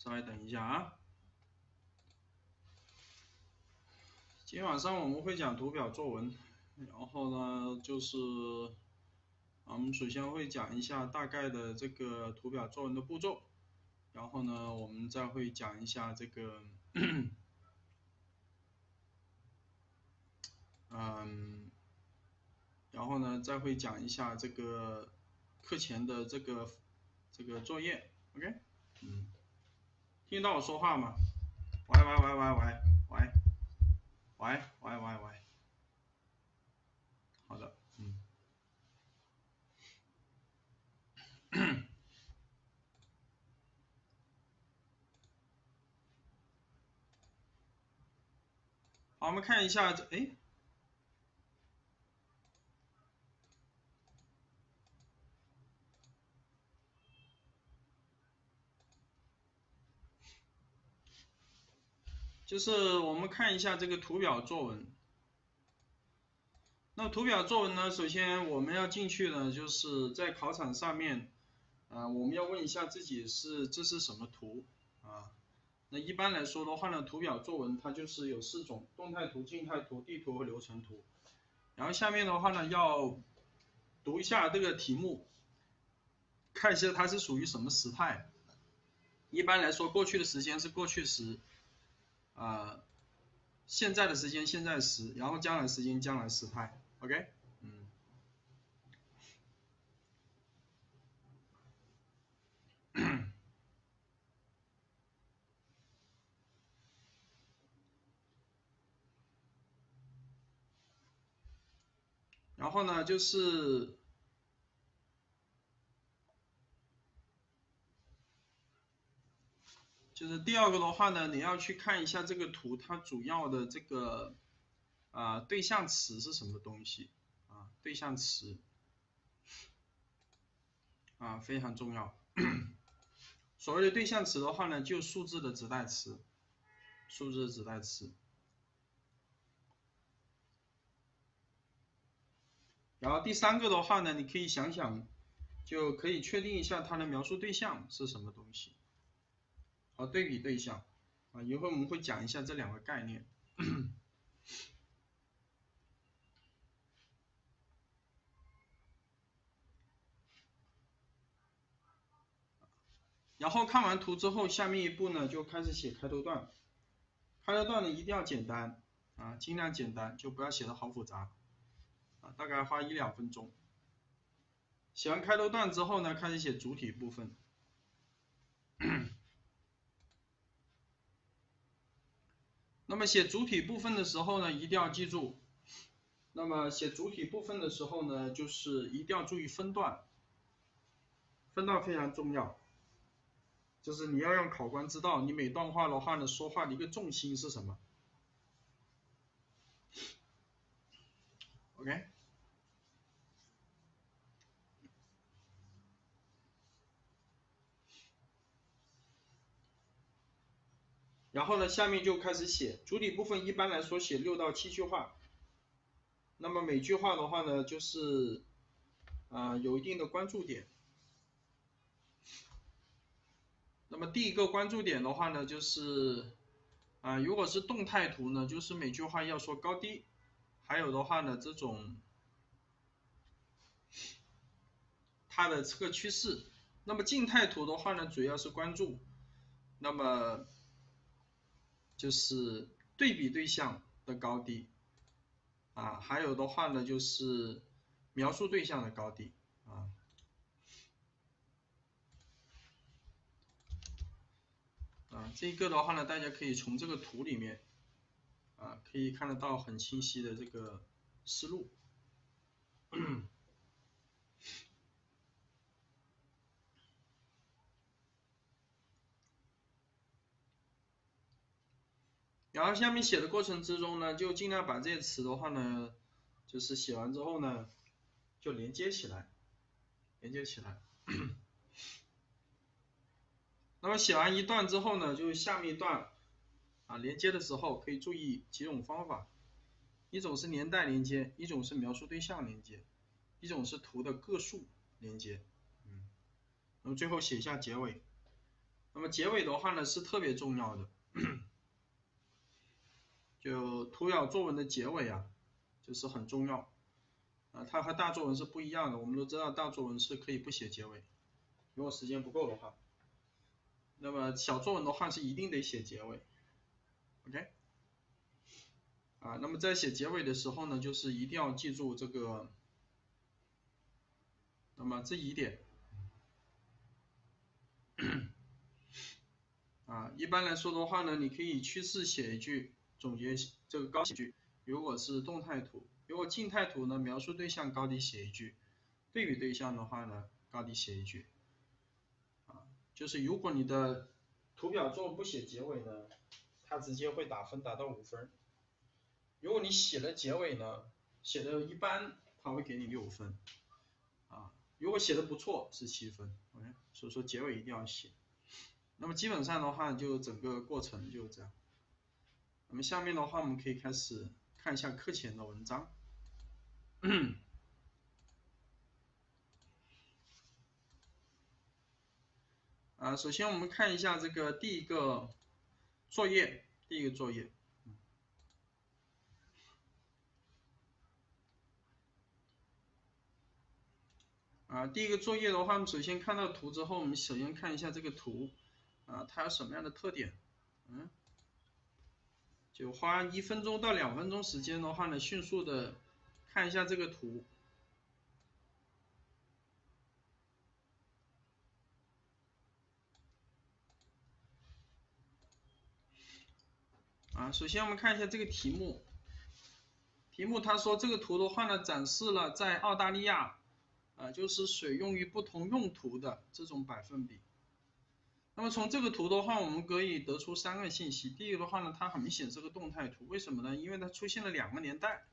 稍微等一下啊。今天晚上我们会讲图表作文，然后呢就是我们首先会讲一下大概的这个图表作文的步骤，然后呢我们再会讲一下这个然后呢再会讲一下这个课前的这个作业 ，OK， 听到我说话吗？喂，好的，好，我们看一下这，就是我们看一下这个图表作文。那图表作文呢，首先我们要进去呢，就是在考场上面，我们要问一下自己这是什么图啊？那一般来说的话呢，图表作文它就是有4种：动态图、静态图、地图和流程图。然后下面的话呢，要读一下这个题目，看一下它是属于什么时态。一般来说，过去的时间是过去时，现在的时间现在时，然后将来时间将来时态 ，OK， 然后呢就是第二个的话呢，你要去看一下这个图，它主要的这个对象词是什么东西啊？对象词非常重要。所谓的对象词的话呢，就数字的指代词，数字的指代词。然后第3个的话呢，你可以想想，就可以确定一下它的描述对象是什么东西。和对比对象一会儿我们会讲一下这2个概念。然后看完图之后，下面一步呢就开始写开头段。开头段呢一定要简单尽量简单，就不要写的好复杂大概花1-2分钟。写完开头段之后呢，开始写主体部分。那么写主体部分的时候呢，一定要记住，那么写主体部分的时候呢，就是一定要注意分段，分段非常重要。就是你要让考官知道你每段话的话呢，说话的一个重心是什么。OK。然后呢，下面就开始写主体部分，一般来说写6到7句话。那么每句话的话呢，就是有一定的关注点。那么第一个关注点的话呢，就是如果是动态图呢，就是每句话要说高低，还有的话呢，这种它的这个趋势。那么静态图的话呢，主要是关注，那么就是对比对象的高低还有的话呢，就是描述对象的高低这个的话呢，大家可以从这个图里面可以看得到很清晰的这个思路。然后下面写的过程之中呢，就尽量把这些词的话呢，就是写完之后呢，就连接起来，那么写完一段之后呢，就下面一段连接的时候可以注意几种方法，一种是连带连接，一种是描述对象连接，一种是图的个数连接。那么最后写一下结尾。 那么结尾的话呢是特别重要的，就图表作文的结尾啊，就是很重要啊，它和大作文是不一样的。我们都知道大作文是可以不写结尾，如果时间不够的话，那么小作文的话是一定得写结尾 ，OK？ 啊，那么在写结尾的时候呢，就是一定要记住这个，那么这一点。啊，一般来说的话呢，你可以趋势写一句，总结这个高写一句。如果是动态图，如果静态图呢，描述对象高低写一句，对比对象的话呢，高低写一句。啊，就是如果你的图表作文不写结尾呢，它直接会打分打到5分。如果你写了结尾呢，写的一般，它会给你6分。啊，如果写的不错是7分。OK， 所以说结尾一定要写。那么基本上的话，就整个过程就这样。那么下面的话，我们可以开始看一下课前的文章。首先我们看一下这个第一个作业，第一个作业的话，我们首先看到图之后，我们首先看一下这个图，它有什么样的特点？就花1分钟到2分钟时间的话呢，迅速的看一下这个图。首先我们看一下这个题目。题目他说这个图的话呢，展示了在澳大利亚，就是水用于不同用途的这种百分比。那么从这个图的话，我们可以得出3个信息。第一个的话呢，它很明显是个动态图，为什么呢？因为它出现了2个年代。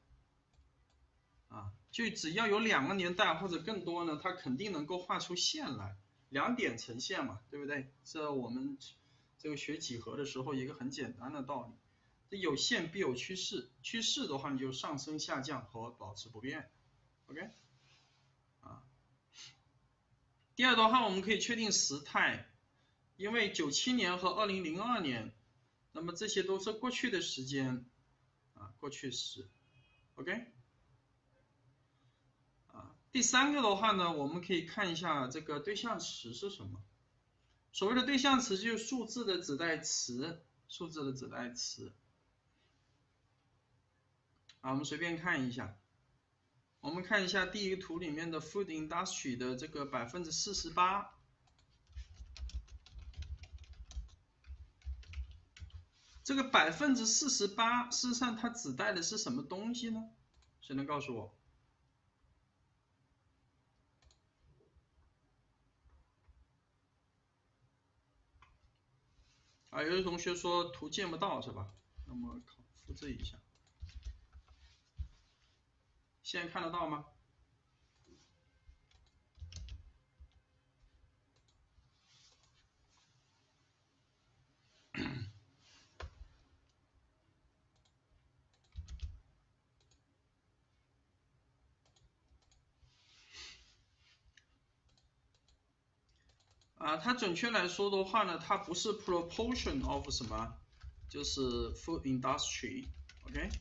就只要有2个年代或者更多呢，它肯定能够画出线来，2点成线嘛，对不对？这我们这个学几何的时候一个很简单的道理。这有线必有趋势，趋势的话你就上升、下降和保持不变。OK？ 第二的话，我们可以确定时态，因为97年和2002年，那么这些都是过去的时间，过去时 ，OK？ 第3个的话呢，我们可以看一下这个对象词是什么。所谓的对象词就是数字的指代词，我们随便看一下。我们看一下第一个图里面的 food industry 的这个48%。这个48%，事实上它指代的是什么东西呢？谁能告诉我？有的同学说图见不到是吧？那么复制一下，现在看得到吗？它准确来说的话呢，它不是 proportion of 什么，就是 food industry，OK？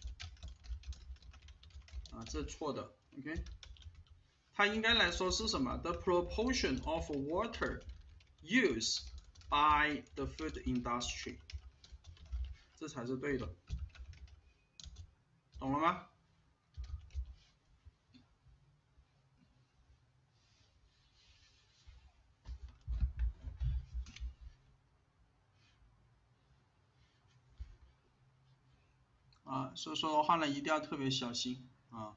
这错的 ，OK？ 它应该来说是什么 ？The proportion of water used by the food industry， 这才是对的，懂了吗？所以说的话呢，一定要特别小心啊。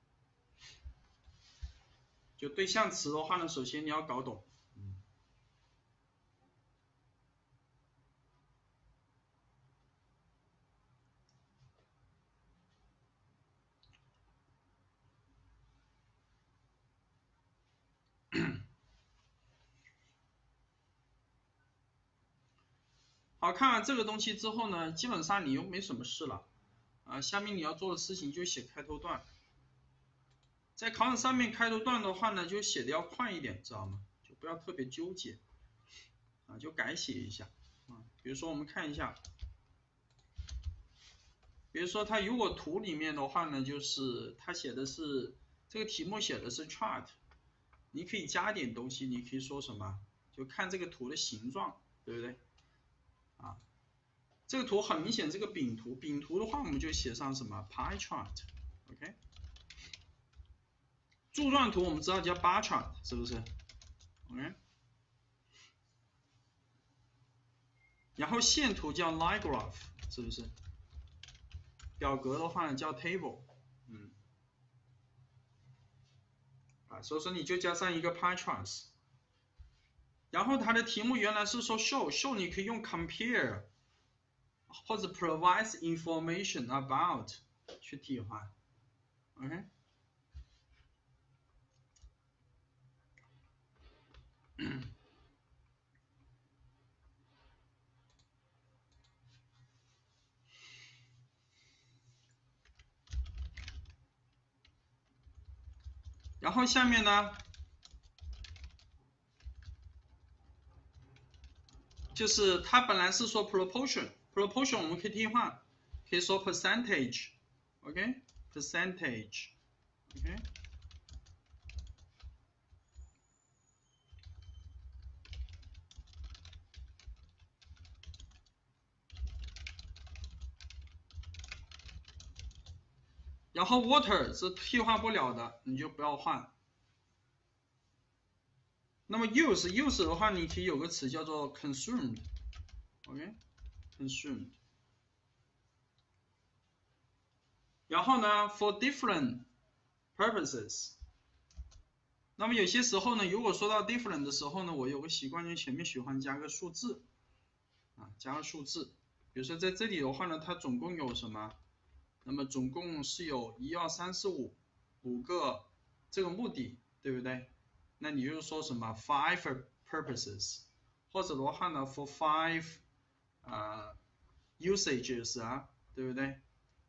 就对象词的话呢，首先你要搞懂。好，看完这个东西之后呢，基本上你又没什么事了。下面你要做的事情就写开头段。在考场上面开头段的话呢，就写的要快一点，知道吗？就不要特别纠结。 啊，就改写一下啊。比如说我们看一下，比如说它如果图里面的话呢，就是它写的是这个题目写的是 chart， 你可以加点东西，你可以说什么？就看这个图的形状，对不对？啊，这个图很明显，这个饼图，饼图的话我们就写上什么 pie chart，OK？柱状图我们知道叫 bar chart， 是不是 ？OK？然后线图叫 line graph， 是不是？表格的话呢叫 table， 所以说你就加上一个 pie chart。然后它的题目原来是说 show 你可以用 compare 或者 provides information about 去替换 ，OK？然后下面呢，就是它本来是说 proportion 我们可以替换，可以说 percentage，OK？percentage，OK？然后 water 是替换不了的，你就不要换。那么 use 的话，你可以有个词叫做 consumed，OK？consumed。然后呢 for different purposes。那么有些时候呢，如果说到 different 的时候呢，我有个习惯，就前面喜欢加个数字，加个数字。比如说在这里的话呢，它总共有什么？那么总共是有1、2、3、4、5个这个目的，对不对？那你就说什么 5 purposes， 或者的话呢 for 5usages 啊，对不对？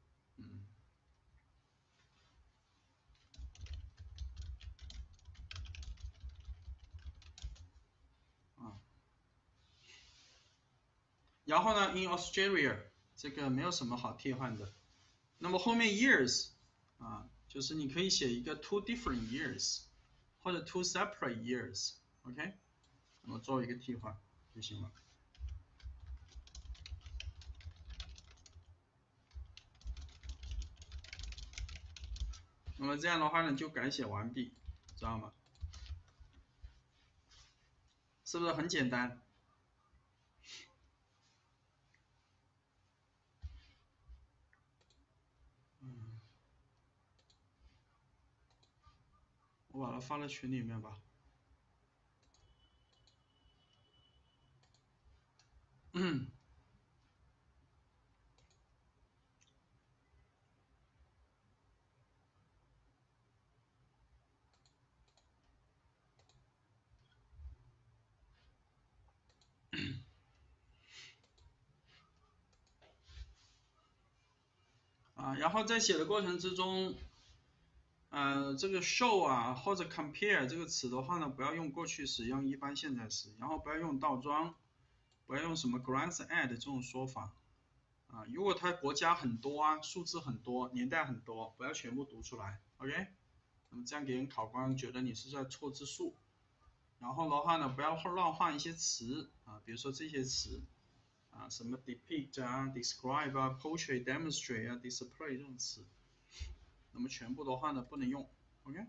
然后呢 in Australia 这个没有什么好替换的。那么后面 years 就是你可以写一个 two different years 或者 two separate years，OK？那么作为一个替换就行了。那么这样的话呢，就改写完毕，知道吗？是不是很简单？我把它发到群里面吧。然后在写的过程之中，这个 show 或者 compare 这个词的话呢，不要用过去时，用一般现在时，然后不要用倒装，不要用什么 glance at 这种说法。如果它国家很多数字很多，年代很多，不要全部读出来 ，OK？那么这样给人考官觉得你是在错字数。然后的话呢，不要乱换一些词比如说这些词什么 depict describe portray demonstrate display 这种词，那么全部的话呢不能用 ，OK？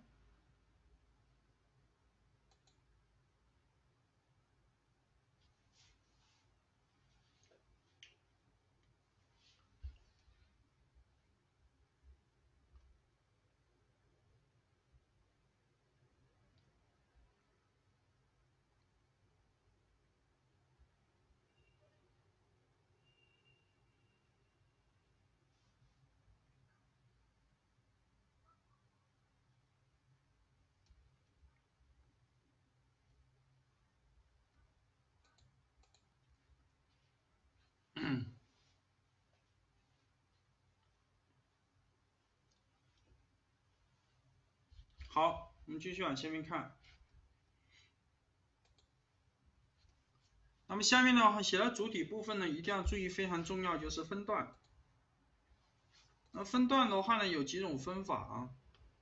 好，我们继续往前面看。 么下面呢，写到主体部分呢，一定要注意非常重要，就是分段。那分段的话呢，有几种分法啊。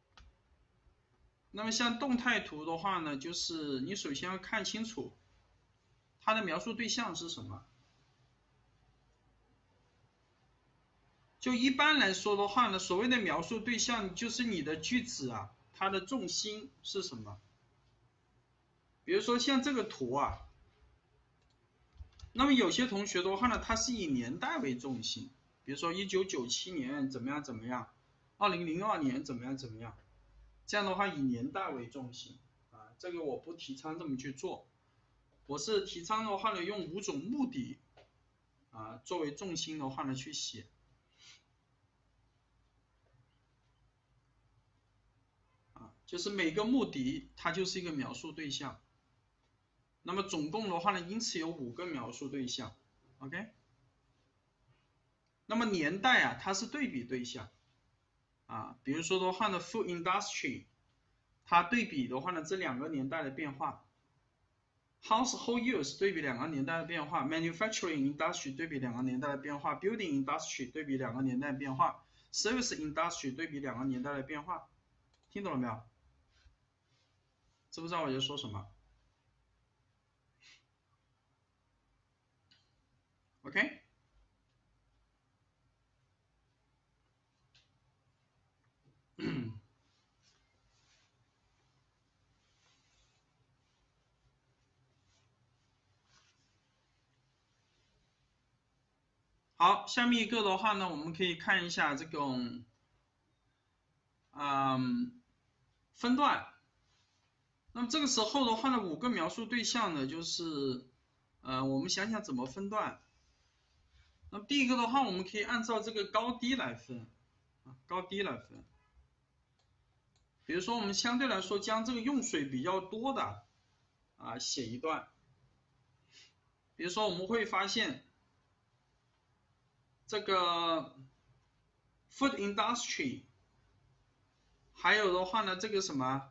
那么像动态图的话呢，就是你首先要看清楚它的描述对象是什么。就一般来说的话呢，所谓的描述对象就是你的句子啊，它的重心是什么？比如说像这个图啊，那么有些同学的话呢，它是以年代为重心，比如说1997年怎么样怎么样，2002年怎么样怎么样，这样的话以年代为重心啊，这个我不提倡这么去做，我是提倡的话呢，用5种目的啊作为重心的话呢去写。就是每个目的它就是一个描述对象，那么总共的话呢，因此有5个描述对象 ，OK。那么年代啊，它是对比对象啊，比如说的话呢 ，food industry， 它对比的话呢，这2个年代的变化 ，household use 对比2个年代的变化 ，manufacturing industry 对比2个年代的变化 ，building industry 对比2个年代的变化 ，service industry 对比2个年代的变化，听懂了没有？知不知道我在说什么 ？OK。好，下面一个的话呢，我们可以看一下这种，分段。那么这个时候的话呢，5个描述对象呢，就是，我们想想怎么分段。那么第一个的话，我们可以按照这个高低来分，高低来分。比如说我们相对来说将这个用水比较多的，写一段。比如说我们会发现，这个 food industry， 还有的话呢，这个什么，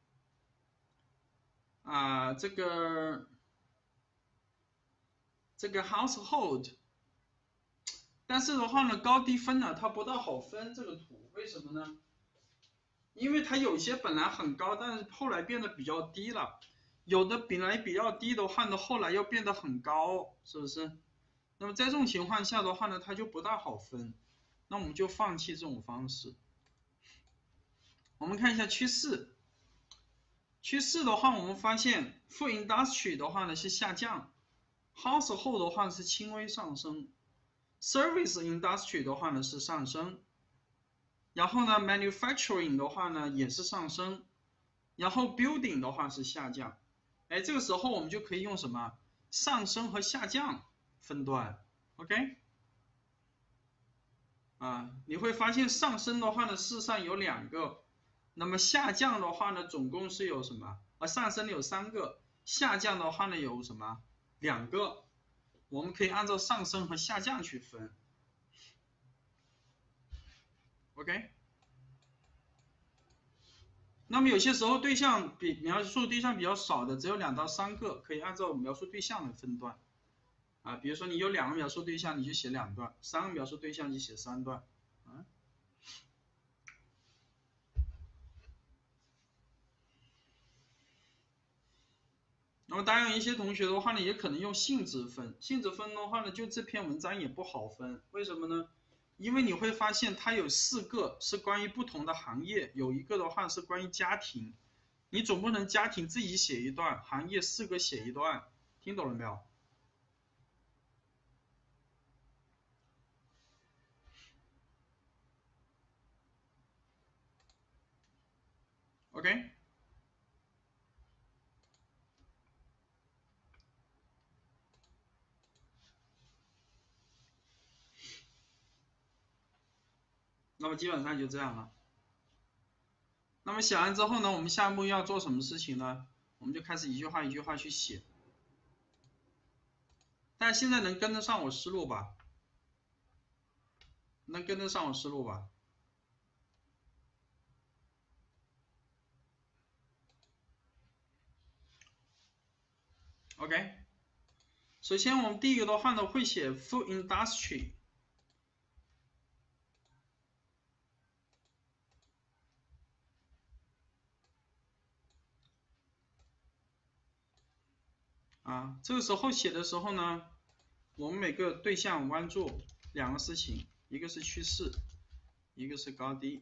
这个 household， 但是的话呢，高低分呢，它不大好分这个图，为什么呢？因为它有些本来很高，但是后来变得比较低了，有的本来比较低的话呢，后来又变得很高，是不是？那么在这种情况下的话呢，它就不大好分，那我们就放弃这种方式。我们看一下趋势，趋势的话，我们发现 food industry 的话呢是下降 ，household 的话是轻微上升 ，service industry 的话呢是上升，然后呢 manufacturing 的话呢也是上升，然后 building 的话是下降。哎，这个时候我们就可以用什么上升和下降分段 ，OK？ 你会发现上升的话呢，事实上有2个，那么下降的话呢，总共是有什么？上升有3个，下降的话呢有什么？2个，我们可以按照上升和下降去分 ，OK？ 那么有些时候对象描述对象比较少的，只有2到3个，可以按照描述对象来分段。比如说你有2个描述对象，你就写2段；3个描述对象就写3段。那么当然有一些同学的话呢，也可能用性质分。性质分的话呢，就这篇文章也不好分，为什么呢？因为你会发现它有4个是关于不同的行业，有1个的话是关于家庭，你总不能家庭自己写一段，行业4个写一段，听懂了没有 ？OK？ 那么基本上就这样了。那么写完之后呢，我们下一步要做什么事情呢？我们就开始一句话一句话去写。大家现在能跟得上我思路吧？能跟得上我思路吧？ OK， 首先我们第一个的话呢，会写 food industry。这个时候写的时候呢，我们每个对象关注两个事情，一个是趋势，一个是高低。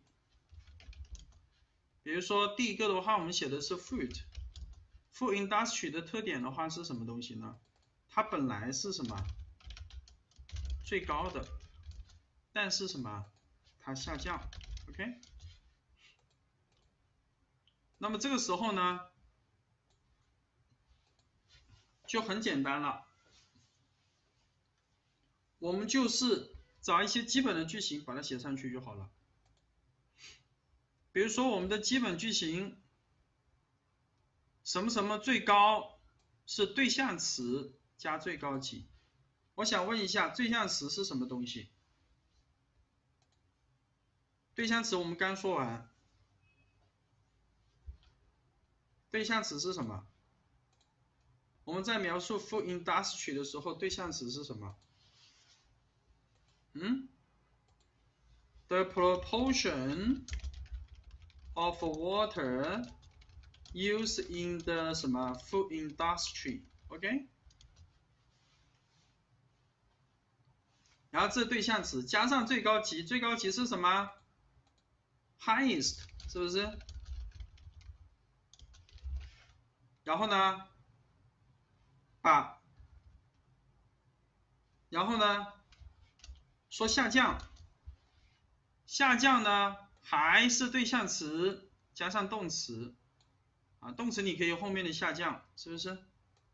比如说第一个的话，我们写的是 food。food industry 的特点的话是什么东西呢？它本来是什么？最高的，但是什么？它下降。OK。那么这个时候呢，就很简单了，我们就是找一些基本的句型把它写上去就好了。比如说我们的基本句型，什么什么最高是对象词加最高级。我想问一下，对象词是什么东西？对象词我们刚说完，对象词是什么？我们在描述 food industry 的时候，对象词是什么？The proportion of water used in the 什么 food industry。OK。然后这对象词加上最高级，最高级是什么 ？highest， 是不是？然后呢，然后呢，说下降，下降呢还是对象词加上动词动词你可以用后面的下降，是不是？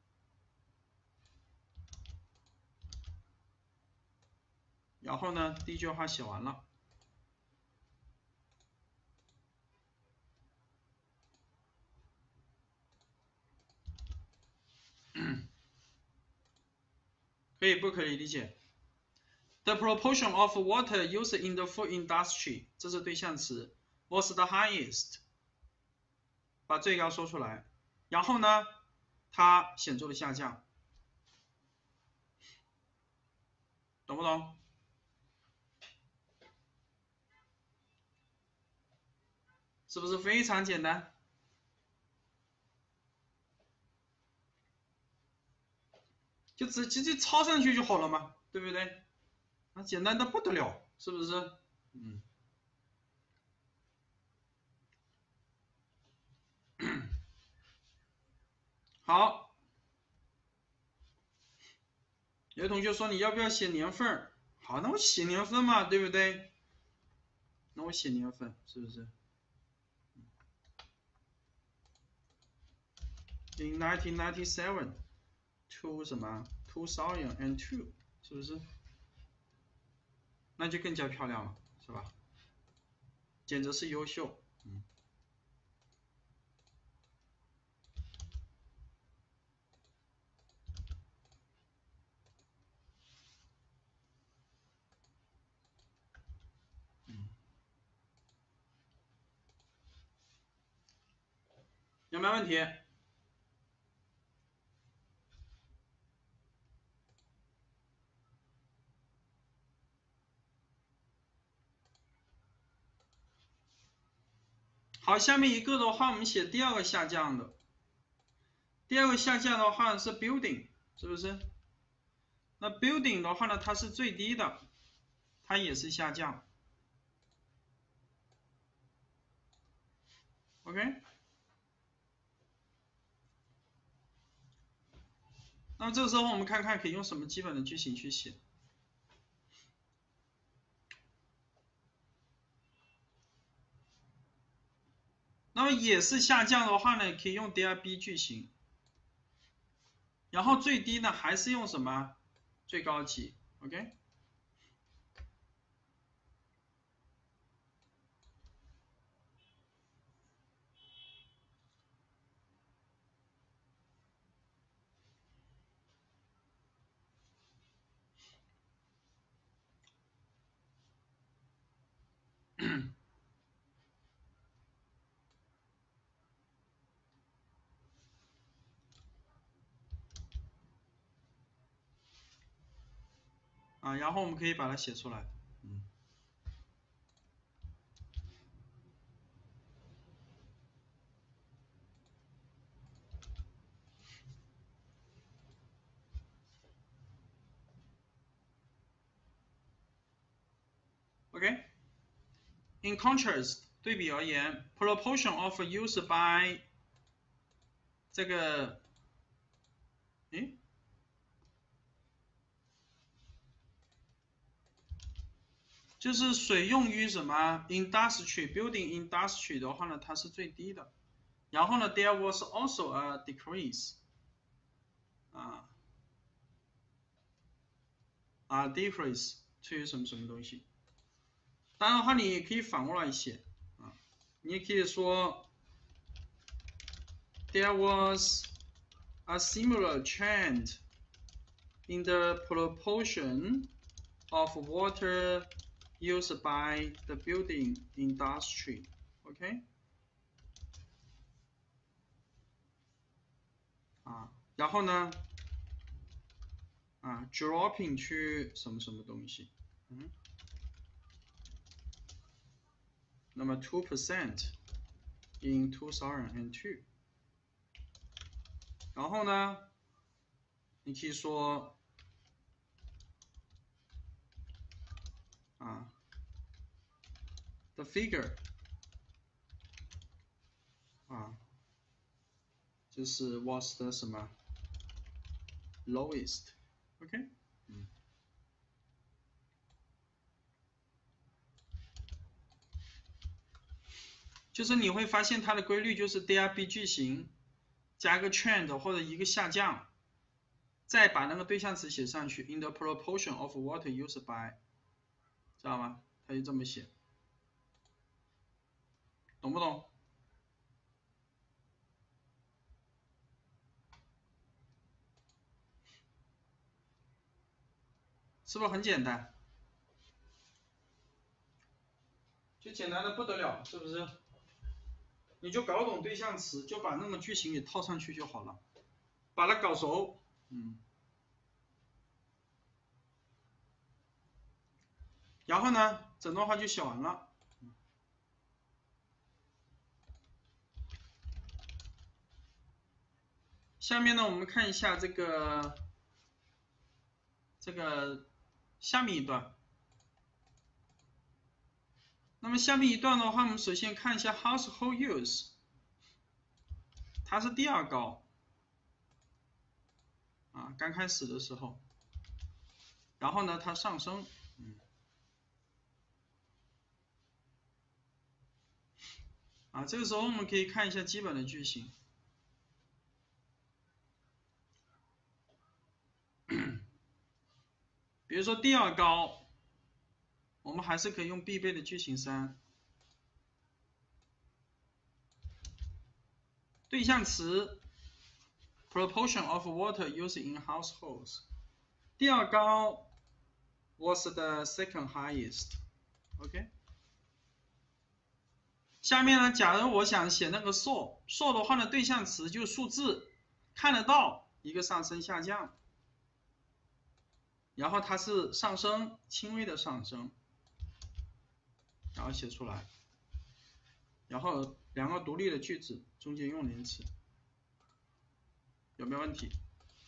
然后呢，第一句话写完了。可以不可以理解 ？The proportion of water used in the food industry， 这是对象词 ，was the highest， 把最高说出来。然后呢，它显著的下降，懂不懂？是不是非常简单？就直接抄上去就好了嘛，对不对？简单的不得了，是不是？好，有的同学说你要不要写年份？好，那我写年份嘛，对不对？那我写年份，是不是？In 1997 to 什么 2002， 是不是？那就更加漂亮了，是吧？简直是优秀。有没有问题？好，下面一个的话，我们写第二个下降的。第二个下降的话是 building， 是不是？那 building 的话呢，它是最低的，它也是下降。OK。那么这个时候我们看看可以用什么基本的句型去写。那么也是下降的话呢，可以用 there be 句型。然后最低呢还是用什么？最高级。OK。 啊，然后我们可以把它写出来。OK。In contrast， 对比而言 ，proportion of used by 这个，就是水用于什么 industry building industry 的话呢，它是最低的。然后呢 ，there was also a decrease， decrease 出于什么什么东西。当然的话，你也可以反过来写啊，你也可以说 there was a similar trend in the proportion of water used by the building industry. OK， 然后呢dropping 去什么什么东西，那么 2% in 2002， 然后呢，你可以说the figure 就是 was the 什么 lowest。 OK， 就是你会发现它的规律就是 there be 句型加个 trend 或者一个下降，再把那个对象词写上去 in the proportion of water used by， 知道吗？它就这么写，懂不懂？是不是很简单？就简单的不得了，是不是？你就搞懂对象词，就把那个句型给套上去就好了，把它搞熟。然后呢，整段话就写完了。下面呢，我们看一下这个下面一段。那么下面一段的话，我们首先看一下 household use， 它是第二高刚开始的时候，然后呢它上升，这个时候我们可以看一下基本的句型。比如说第二高，我们还是可以用必备的句型3，对象词 proportion of water used in households， 第二高 was the second highest。 OK， 下面呢，假如我想写那个 saw 的话呢，对象词就数字，看得到一个上升下降，然后它是上升，轻微的上升，然后写出来，然后两个独立的句子中间用连词，有没有问题？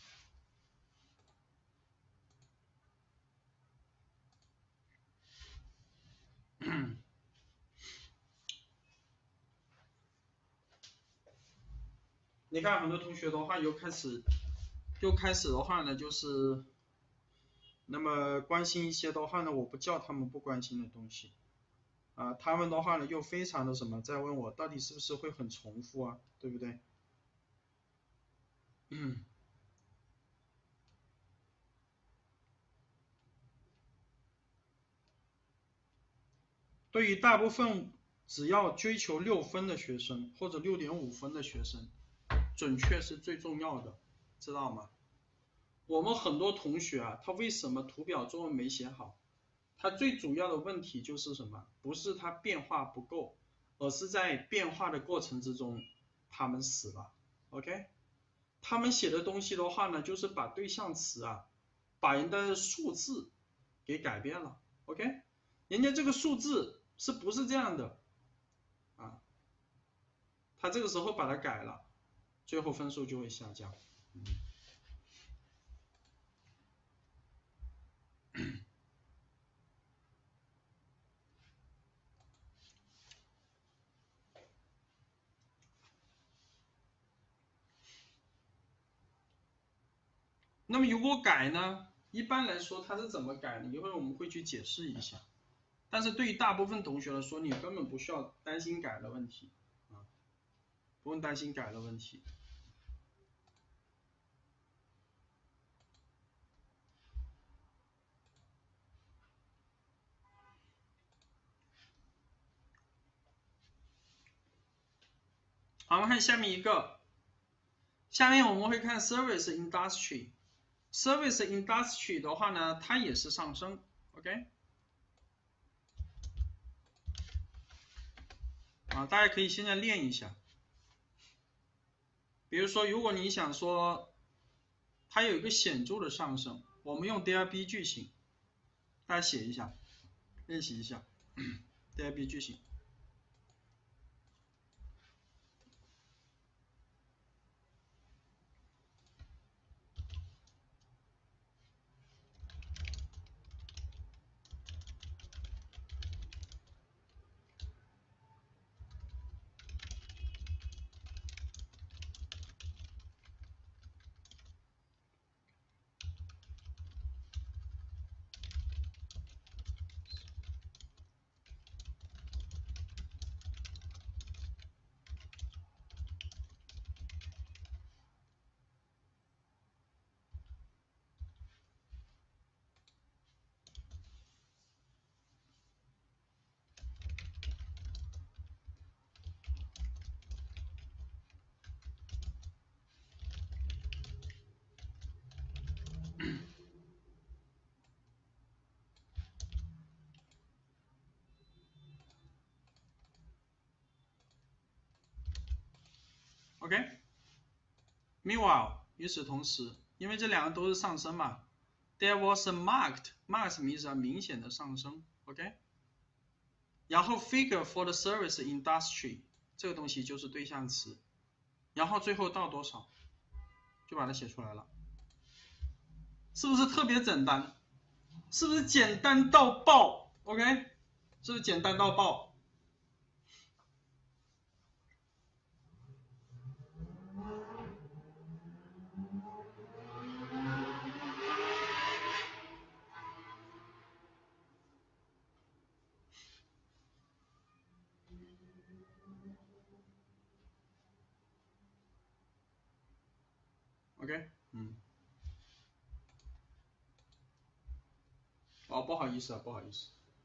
你看很多同学的话又开始的话呢，就是那么关心一些的话呢，我不叫他们不关心的东西他们的话呢又非常的什么，在问我到底是不是会很重复啊，对不对？对于大部分只要追求6分的学生或者6.5分的学生，准确是最重要的，知道吗？我们很多同学他为什么图表作文没写好？他最主要的问题就是什么？不是他变化不够，而是在变化的过程之中他们死了。 OK， 他们写的东西的话呢，就是把对象词把人的数字给改变了 ，OK， 人家这个数字是不是这样的啊？他这个时候把它改了，最后分数就会下降。那么如果改呢？一般来说它是怎么改的？一会儿我们会去解释一下。但是对于大部分同学来说，你根本不需要担心改的问题啊，不用担心改的问题。好，我们看下面一个，下面我们会看 service industry。service industry 的话呢，它也是上升 ，OK。啊，大家可以现在练一下。比如说，如果你想说它有一个显著的上升，我们用 there be 句型，大家写一下，练习一下there be 句型。OK。Meanwhile， 与此同时，因为这两个都是上升嘛 ，there was a marked 什么意思啊？明显的上升 ，OK。然后 figure for the service industry 这个东西就是对象词，然后最后到多少，就把它写出来了，是不是特别简单？是不是简单到爆 ？OK， 是不是简单到爆？OK， 哦，不好意思啊，不好意思。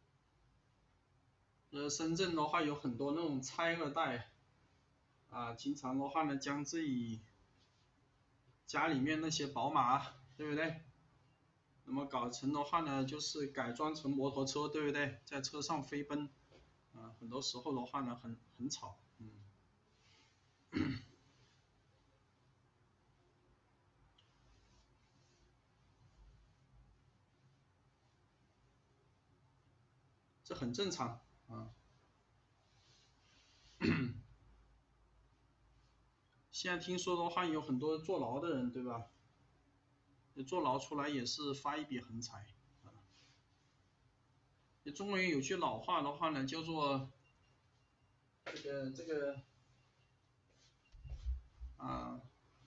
深圳的话有很多那种拆二代啊，经常的话呢，将自己家里面那些宝马，对不对？那么搞成的话呢，就是改装成摩托车，对不对？在车上飞奔，啊，很多时候的话呢，很吵，这很正常啊。现在听说的话，有很多坐牢的人，对吧？坐牢出来也是发一笔横财。中国人有句老话的话呢，叫做这个啊，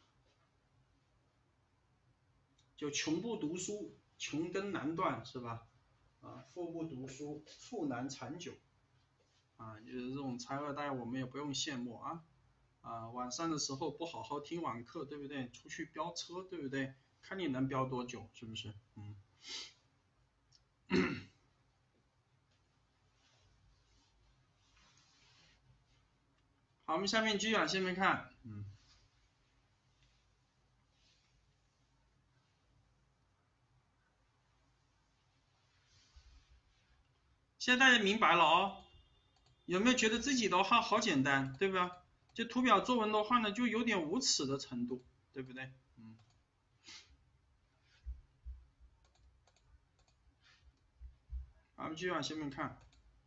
就穷不读书，穷根难断，是吧？啊，富不读书，富难长久。啊，就是这种拆二代，我们也不用羡慕啊。啊，晚上的时候不好好听网课，对不对？出去飙车，对不对？看你能飙多久，是不是？好，我们下面继续往下面看，现在大家明白了哦？有没有觉得自己的话好简单，对吧？就图表作文的话呢，就有点无耻的程度，对不对？ 好，我们继续往下面看。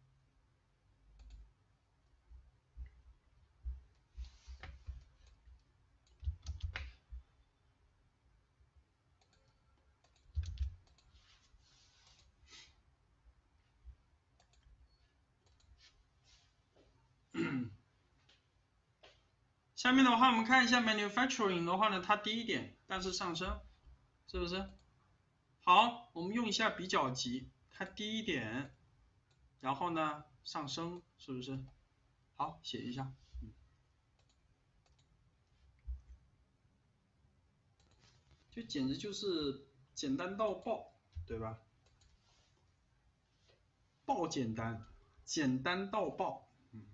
下面的话，我们看一下 manufacturing 的话呢，它低一点，但是上升，是不是？好，我们用一下比较级，它低一点，然后呢上升，是不是？好，写一下。就简直就是简单到爆，对吧？爆简单，简单到爆。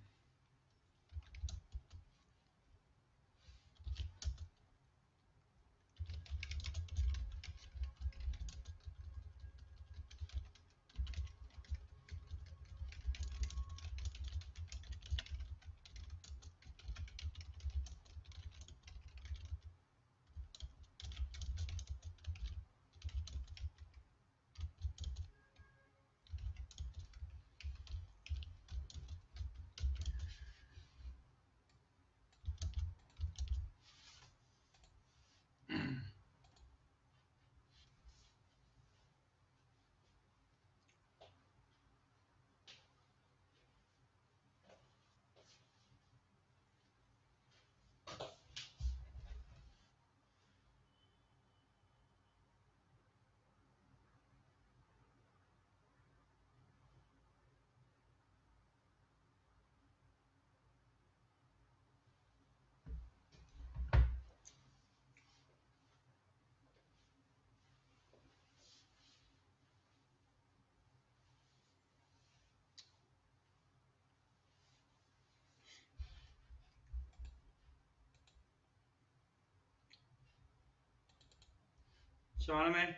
写完了没？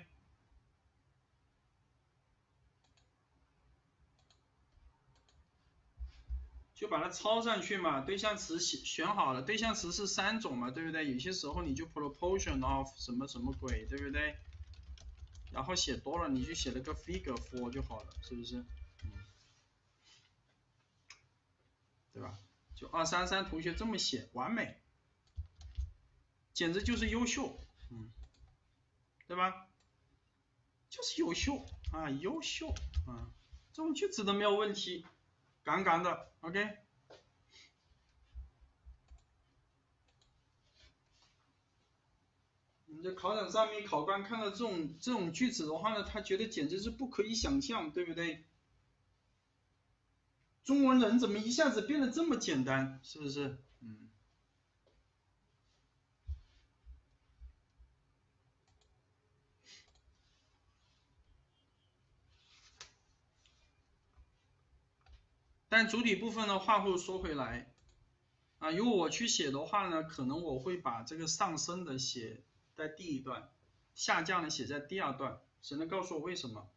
就把它抄上去嘛，对象词选好了，对象词是3种嘛，对不对？有些时候你就 proportion of 什么什么鬼，对不对？然后写多了你就写了个 figure for 就好了，是不是？对吧？就233同学这么写，完美，简直就是优秀，对吧？就是优秀啊，优秀啊，这种句子都没有问题，杠杠的 ，OK。你在考场上面，考官看到这种句子的话呢，他觉得简直是不可以想象，对不对？中文人怎么一下子变得这么简单，是不是？但主体部分的话会说回来，啊，如果我去写的话呢，可能我会把这个上升的写在第一段，下降的写在第2段。谁能告诉我为什么？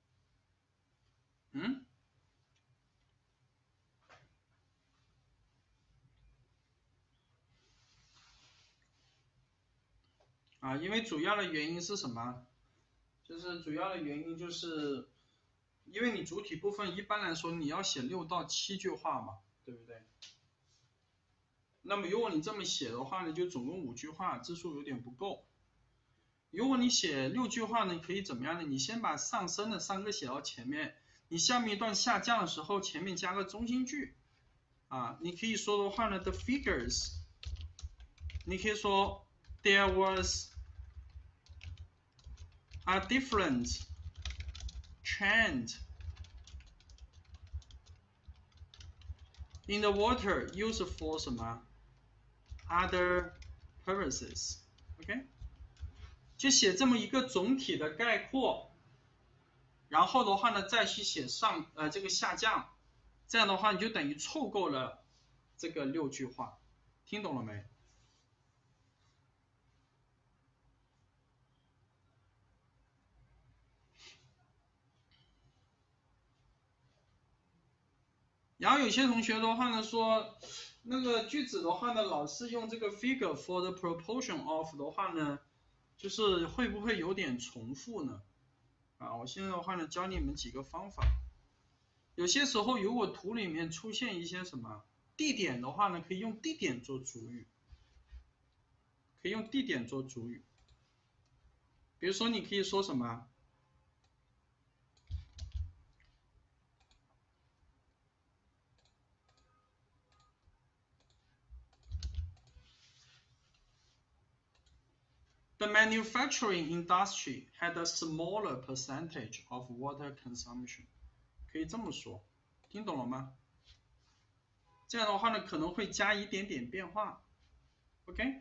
啊，因为主要的原因是什么？就是主要的原因就是，因为你主体部分一般来说你要写6到7句话嘛，对不对？那么如果你这么写的话呢，就总共5句话，字数有点不够。如果你写6句话呢，可以怎么样呢？你先把上升的3个写到前面，你下面一段下降的时候，前面加个中心句。啊，你可以说的话呢 ，the figures， 你可以说 there was a different trend in the water used for 什么 other purposes。OK， 就写这么一个总体的概括，然后的话呢，再去写这个下降，这样的话你就等于凑够了这个6句话，听懂了没？然后有些同学的话呢说，那个句子的话呢，老是用这个 figure for the proportion of 的话呢，就是会不会有点重复呢？啊，我现在的话呢，教你们几个方法。 有些时候如果图里面出现一些什么地点的话呢，可以用地点做主语，可以用地点做主语。比如说你可以说什么？The manufacturing industry had a smaller percentage of water consumption。可以这么说，听懂了吗？这样的话呢，可能会加一点点变化。OK？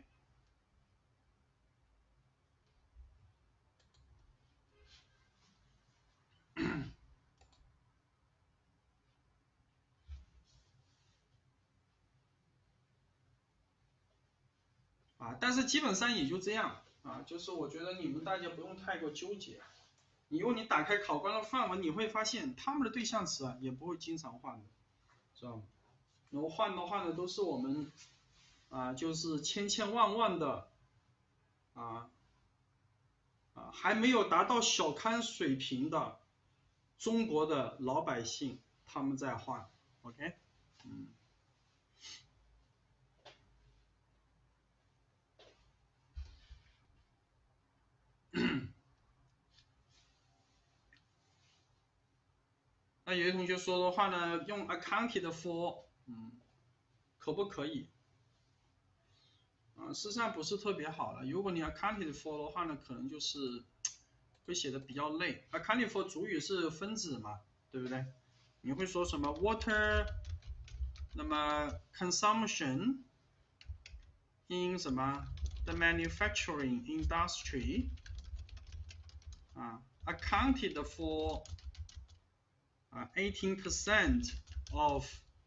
但是基本上也就这样就是我觉得你们大家不用太过纠结。因为你打开考官的范文，你会发现他们的对象词也不会经常换的，知道吗？然后换的话呢，都是我们就是千万的还没有达到小康水平的中国的老百姓他们在换 ，OK？ 那有些同学说的话呢，用 accounted for， 可不可以？事实上不是特别好的。如果你 accounted for 的话呢，可能就是会写的比较累。accounted for 主语是分子嘛，对不对？你会说什么 water， 那么 consumption in 什么 the manufacturing industry accounted for 18% of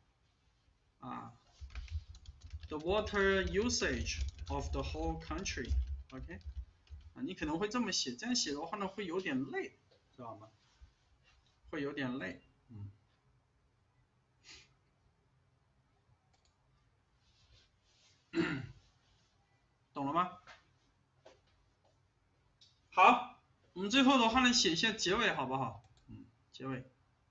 the water usage of the whole country。 OK？ 你可能会这么写，这样写的话呢会有点累，知道吗？会有点累。懂了吗？好，我们最后的话呢写一下结尾好不好？结尾。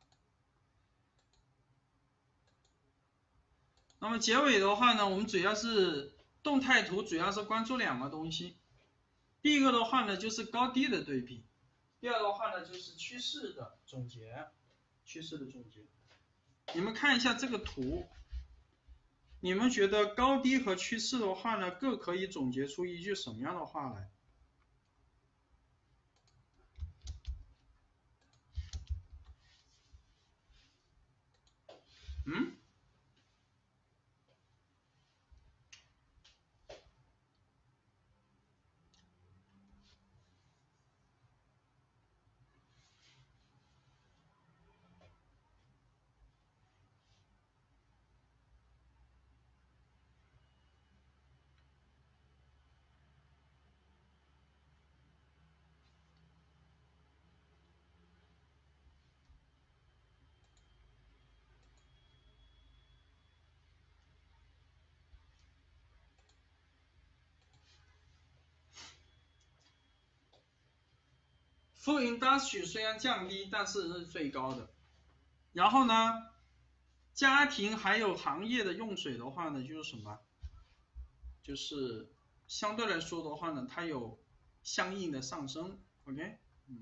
那么结尾的话呢，我们主要是动态图，主要是关注两个东西。第一个的话呢就是高低的对比，第二的话呢就是趋势的总结。趋势的总结，你们看一下这个图，你们觉得高低和趋势的话呢，各可以总结出一句什么样的话来？Food industry 虽然降低，但是是最高的。然后呢，家庭还有行业的用水的话呢，就是什么？就是相对来说的话呢，它有相应的上升。OK？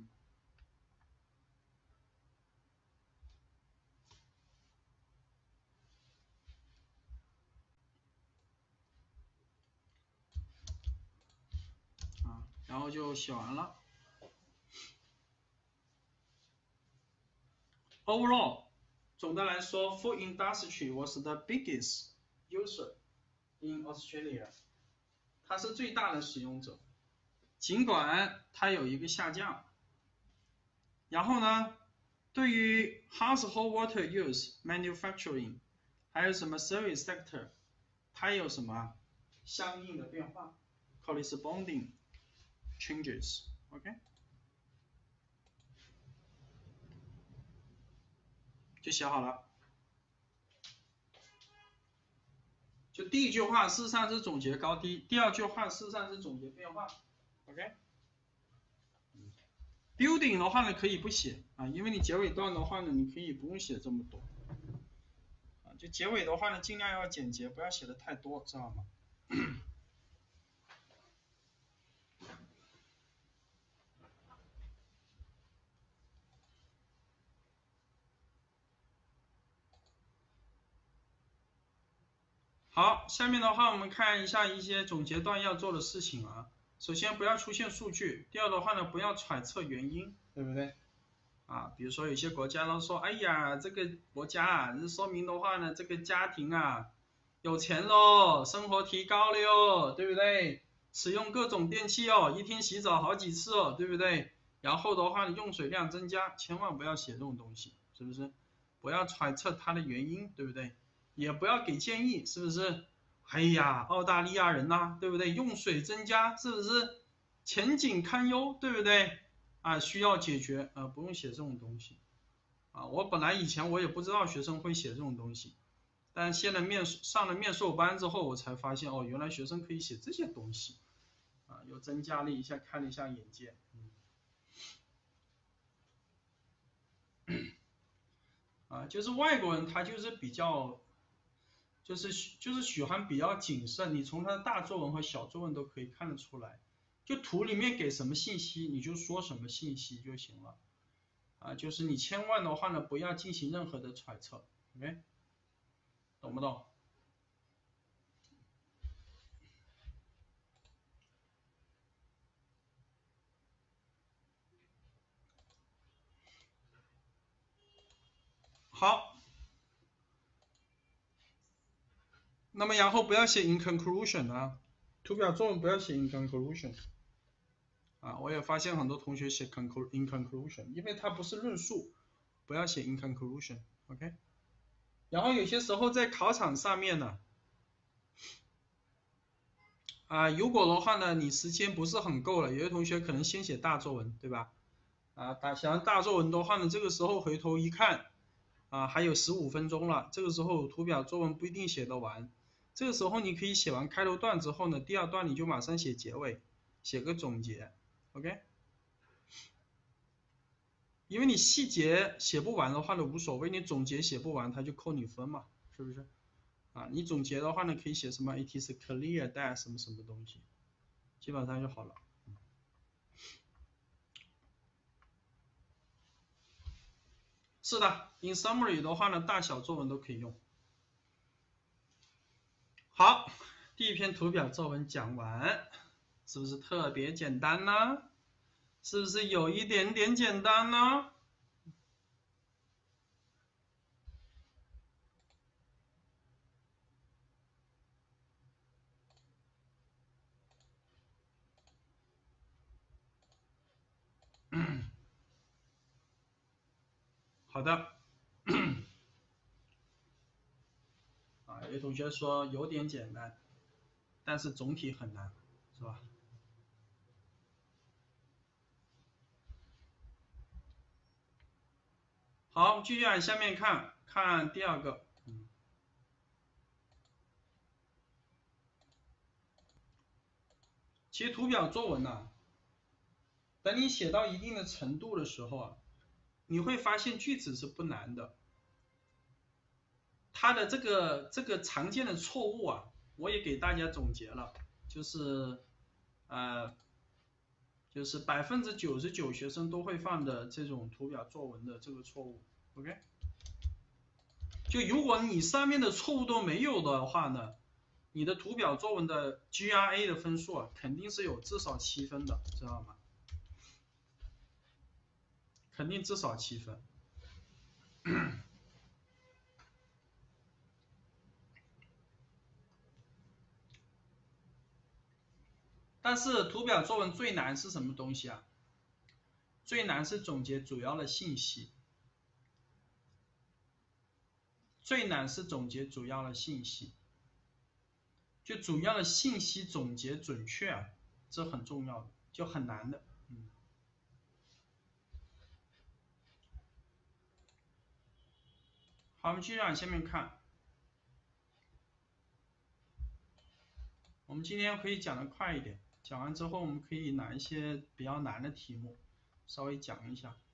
然后就写完了。Overall， 总的来说 ，food industry was the biggest user in Australia。它是最大的使用者，尽管它有一个下降。然后呢，对于 household water use、manufacturing， 还有什么 service sector， 它有什么相应的变化 ？corresponding changes。OK？ 就写好了。就第一句话事实上是总结高低，第二句话事实上是总结变化。OK？ building 的话呢可以不写啊，因为你结尾段的话呢，你可以不用写这么多啊，就结尾的话呢，尽量要简洁，不要写的太多，知道吗？好，下面的话我们看一下一些总结段要做的事情啊。首先不要出现数据，第二的话呢，不要揣测原因，对不对？啊，比如说有些国家都说，哎呀，这个国家啊，这说明的话呢，这个家庭啊有钱喽，生活提高了哟，对不对？使用各种电器哦，一天洗澡好几次哦，对不对？然后的话呢，用水量增加，千万不要写这种东西，是不是？不要揣测它的原因，对不对？也不要给建议，是不是？哎呀，澳大利亚人呐，对不对？用水增加，是不是？前景堪忧，对不对？啊，需要解决啊，不用写这种东西啊。我本来以前我也不知道学生会写这种东西，但现在上了面授班之后，我才发现哦，原来学生可以写这些东西啊，又增加了一下，开了一下眼界。啊，就是外国人他就是比较，就是喜欢比较谨慎，你从他的大作文和小作文都可以看得出来，就图里面给什么信息你就说什么信息就行了，啊，就是你千万的话呢不要进行任何的揣测 ，OK， 懂不懂？好，那么然后不要写 in conclusion 啊，图表作文不要写 in conclusion。啊，我也发现很多同学写 in conclusion，因为它不是论述，不要写 in conclusion，OK？然后有些时候在考场上面呢，啊，如果的话呢，你时间不是很够了，有些同学可能先写大作文，对吧？啊，写完大作文的话呢，这个时候回头一看，啊，还有15分钟了，这个时候图表作文不一定写得完，这个时候你可以写完开头段之后呢，第二段你就马上写结尾，写个总结 ，OK？因为你细节写不完的话呢无所谓，你总结写不完他就扣你分嘛，是不是？啊，你总结的话呢可以写什么 it is clear that 什么什么东西，基本上就好了。是的 ，in summary 的话呢大小作文都可以用。好，第一篇图表作文讲完，是不是特别简单呢？是不是有一点点简单呢？好的。啊，有同学说有点简单，但是总体很难，是吧？好，继续往下面看，看第二个。其实图表作文呢，等你写到一定的程度的时候啊，你会发现句子是不难的，它的这个常见的错误啊，我也给大家总结了，就是99%学生都会犯的这种图表作文的这个错误 ，OK？ 就如果你上面的错误都没有的话呢，你的图表作文的 GRA 的分数啊，肯定是有至少7分的，知道吗？肯定至少7分。但是图表作文最难是什么东西啊？最难是总结主要的信息，最难是总结主要的信息，就主要的信息总结准确啊，这很重要的，就很难的。好，我们继续往下面看。我们今天可以讲得快一点，讲完之后我们可以拿一些比较难的题目， 稍微讲一下。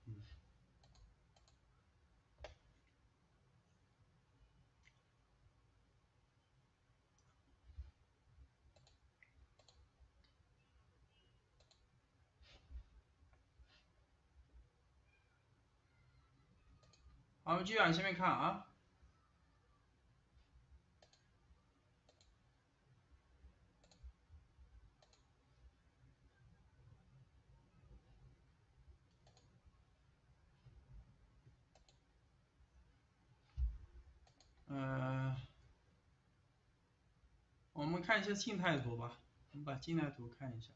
好，我们继续往下面看啊。我们看一下静态图吧，我们把静态图看一下。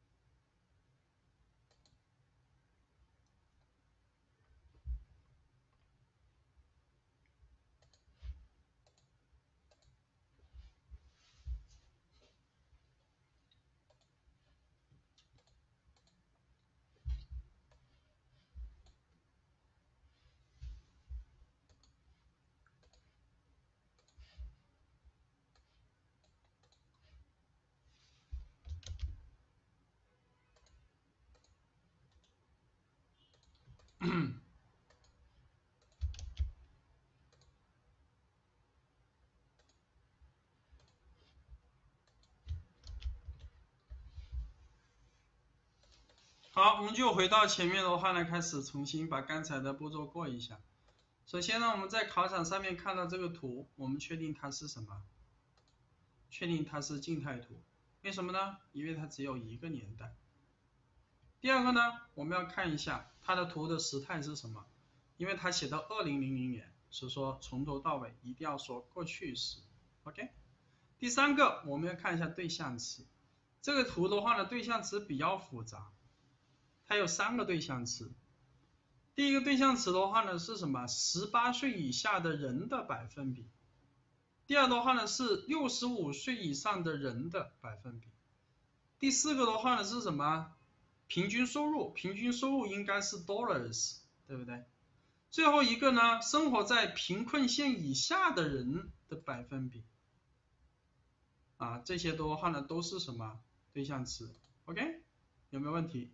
好，我们就回到前面的话呢，开始重新把刚才的步骤过一下。首先呢，我们在考场上面看到这个图，我们确定它是什么？确定它是静态图。为什么呢？因为它只有一个年代。第二个呢，我们要看一下它的图的时态是什么，因为它写到2000年，所以说从头到尾一定要说过去时。OK。第三个，我们要看一下对象词。这个图的话呢，对象词比较复杂。它有3个对象词，第一个对象词的话呢是什么？18岁以下的人的百分比。第二的话呢是65岁以上的人的百分比。第4个的话呢是什么？平均收入，平均收入应该是 dollars， 对不对？最后一个呢，生活在贫困线以下的人的百分比。这些的话呢都是什么？对象词。OK， 有没有问题？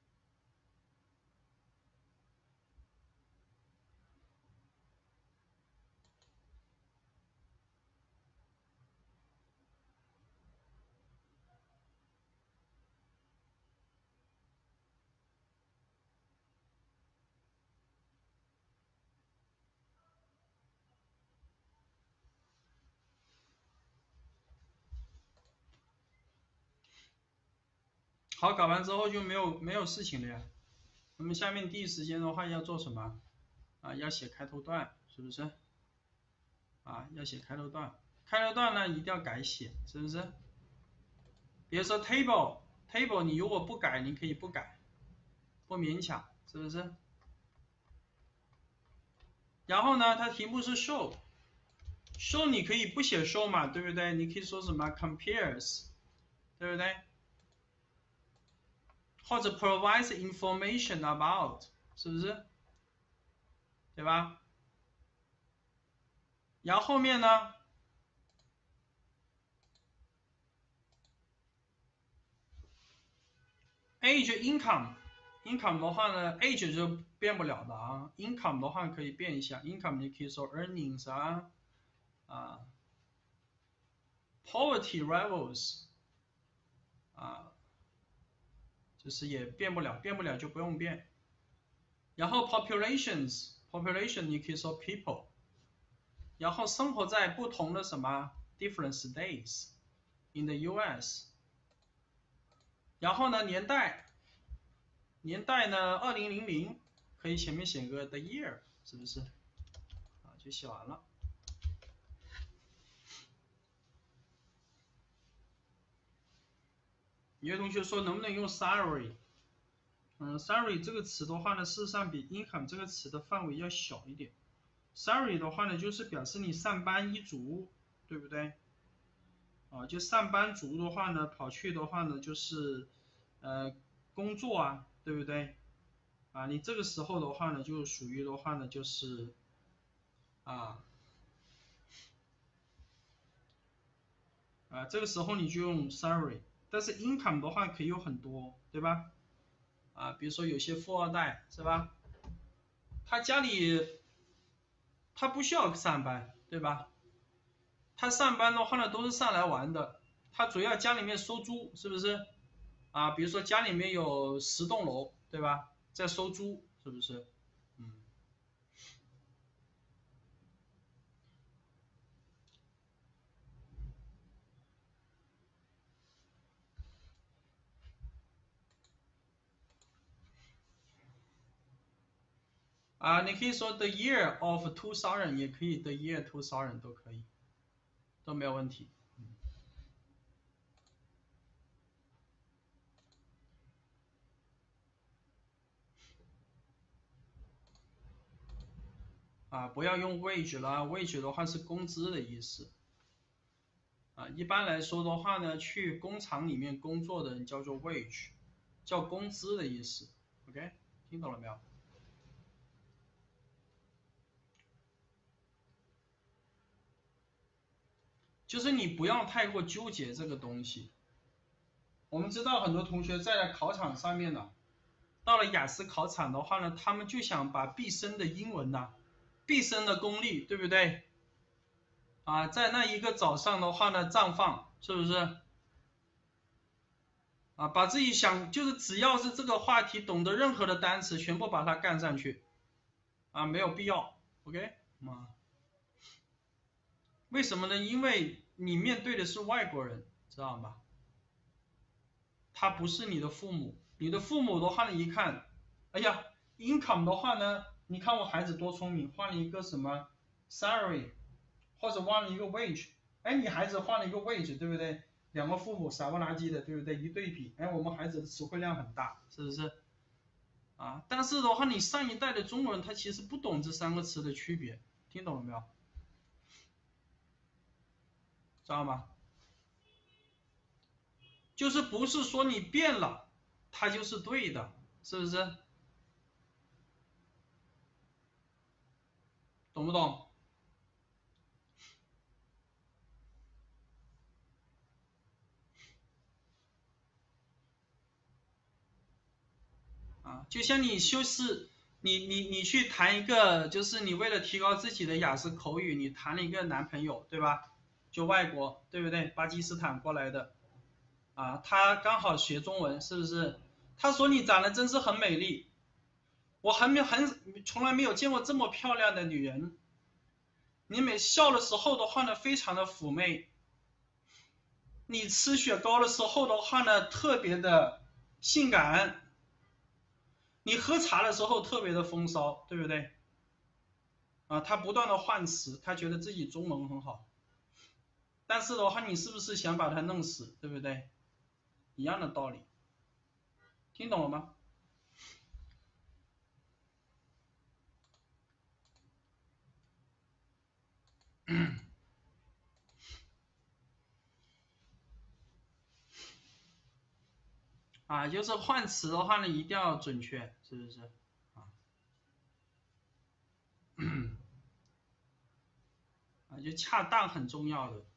好，搞完之后就没有事情了呀。那么下面第一时间的话要做什么？要写开头段，是不是？要写开头段。开头段呢一定要改写，是不是？比如说 table 你如果不改，你可以不改，不勉强，是不是？然后呢，它题目是 show 你可以不写 show 嘛，对不对？你可以说什么 compares， 对不对？或者 provides information about， 是不是？对吧？然后后面呢，age income 的话呢 ，age 就变不了的啊。income 的话可以变一下 ，income 你可以说 earnings poverty levels 就是也变不了，变不了就不用变。然后 population 你可以说 people， 然后生活在不同的什么 different states in the US， 然后呢年代呢2000可以前面写个 the year， 是不是？就写完了。有的同学说能不能用 salary？salary 这个词的话呢，事实上比 income 这个词的范围要小一点。salary 的话呢，就是表示你上班一族，对不对？就上班族的话呢，跑去的话呢，就是工作对不对？你这个时候的话呢，就属于的话呢，就是这个时候你就用 salary， 但是 income 的话可以有很多，对吧？ 啊，比如说有些富二代是吧？他家里他不需要上班，对吧？他上班的话呢都是上来玩的，他主要家里面收租，是不是？啊，比如说家里面有10栋楼，对吧？在收租，是不是？嗯。啊，你可以说 the year of 2000，也可以 the year 2000都可以，都没有问题。啊，不要用 wage 了 ，wage 的话是工资的意思。啊，一般来说的话呢，去工厂里面工作的人叫做 wage，叫工资的意思。OK， 听懂了没有？就是你不要太过纠结这个东西。我们知道很多同学在考场上面呢，到了雅思考场的话呢，他们就想把毕生的英文呐，毕生的功力，对不对？啊，在那一个早上的话呢，绽放，是不是？啊，把自己想，就是只要是这个话题懂得任何的单词，全部把它干上去，啊，没有必要 ，OK， 啊，为什么呢？因为你面对的是外国人，知道吗？他不是你的父母，你的父母的话呢，一看，哎呀，income 的话呢，你看我孩子多聪明，换了一个什么 salary，或者换了一个 wage，哎，你孩子换了一个 wage，对不对？两个父母傻不拉几的，对不对？一对比，哎，我们孩子的词汇量很大，是不是？啊，但是的话，你上一代的中国人他其实不懂这3个词的区别，听懂了没有？知道吗？就是不是说你变了，它就是对的，是不是？懂不懂？啊，就像你修饰，你去谈一个，就是你为了提高自己的雅思口语，你谈了一个男朋友，对吧？就外国，对不对？巴基斯坦过来的，啊，他刚好学中文，是不是？他说你长得真是很美丽，我从来没有见过这么漂亮的女人，你每笑的时候的话呢，非常的妩媚，你吃雪糕的时候的话呢，特别的性感，你喝茶的时候特别的风骚，对不对？啊，他不断的换词，他觉得自己中文很好，但是的话，你是不是想把他弄死，对不对？一样的道理，听懂了吗？啊，就是换词的话呢，一定要准确，是不是？啊，就恰当很重要的。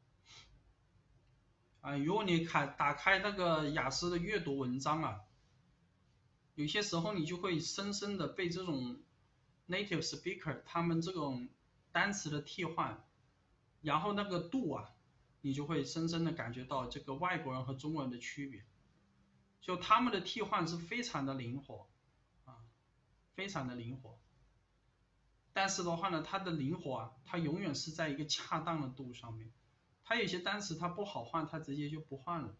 啊，如果你打开那个雅思的阅读文章啊，有些时候你就会深深的被这种 native speaker 他们这种单词的替换，然后那个度啊，你就会深深的感觉到这个外国人和中国人的区别，就他们的替换是非常的灵活啊，非常的灵活。但是的话呢，它的灵活啊，它永远是在一个恰当的度上面。它有些单词它不好换，它直接就不换了。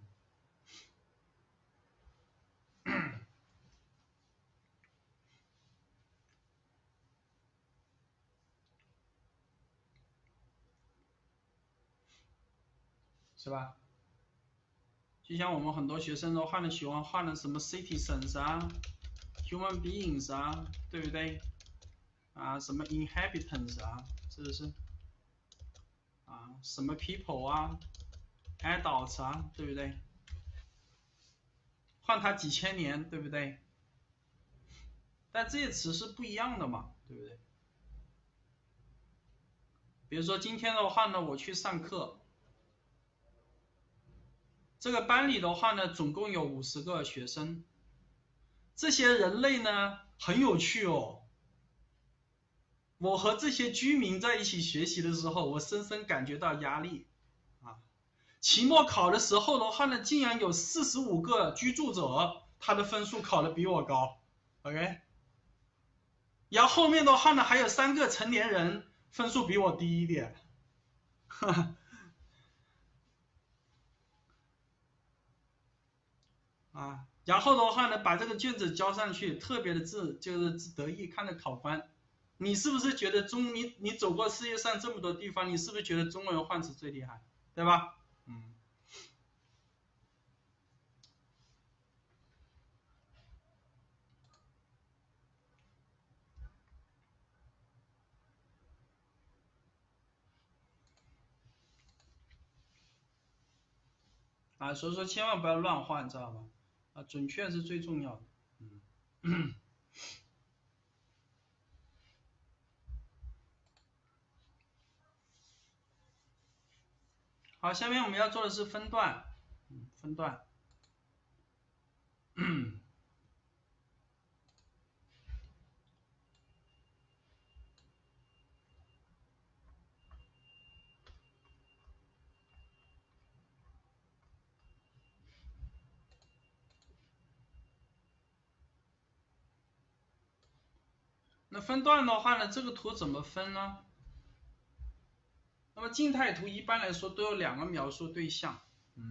是吧？就像我们很多学生的话呢，喜欢换的什么 citizens 啊 ，human beings 啊，对不对？啊，什么 inhabitants 啊，是不是？啊，什么 people 啊，adults 啊，对不对？换它几千年，对不对？但这些词是不一样的嘛，对不对？比如说今天的话呢，我去上课，这个班里的话呢，总共有50个学生， 这些人类呢很有趣哦。我和这些居民在一起学习的时候，我深深感觉到压力啊。期末考的时候的话呢，竟然有45个居住者，他的分数考得比我高 ，OK。然后后面的话呢，还有3个成年人分数比我低一点，哈哈。啊，然后的话呢，把这个卷子交上去，特别的就是得意，看着考官，你是不是觉得你走过世界上这么多地方，你是不是觉得中文换词最厉害，对吧？嗯。啊，所以说千万不要乱换，知道吧？啊，准确是最重要的。嗯。好，下面我们要做的是分段，分段。那分段的话呢，这个图怎么分呢？那么静态图一般来说都有2个描述对象，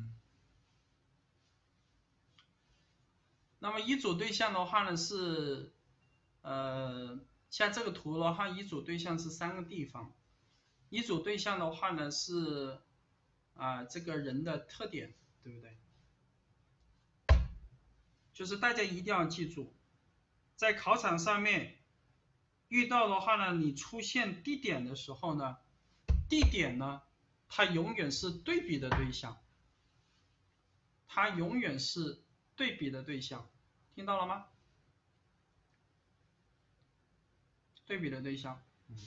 那么一组对象的话呢是，像这个图的话，一组对象是3个地方，一组对象的话呢是这个人的特点，对不对？就是大家一定要记住，在考场上面遇到的话呢，你出现地点的时候呢，地点呢，它永远是对比的对象，它永远是对比的对象，听到了吗？对比的对象。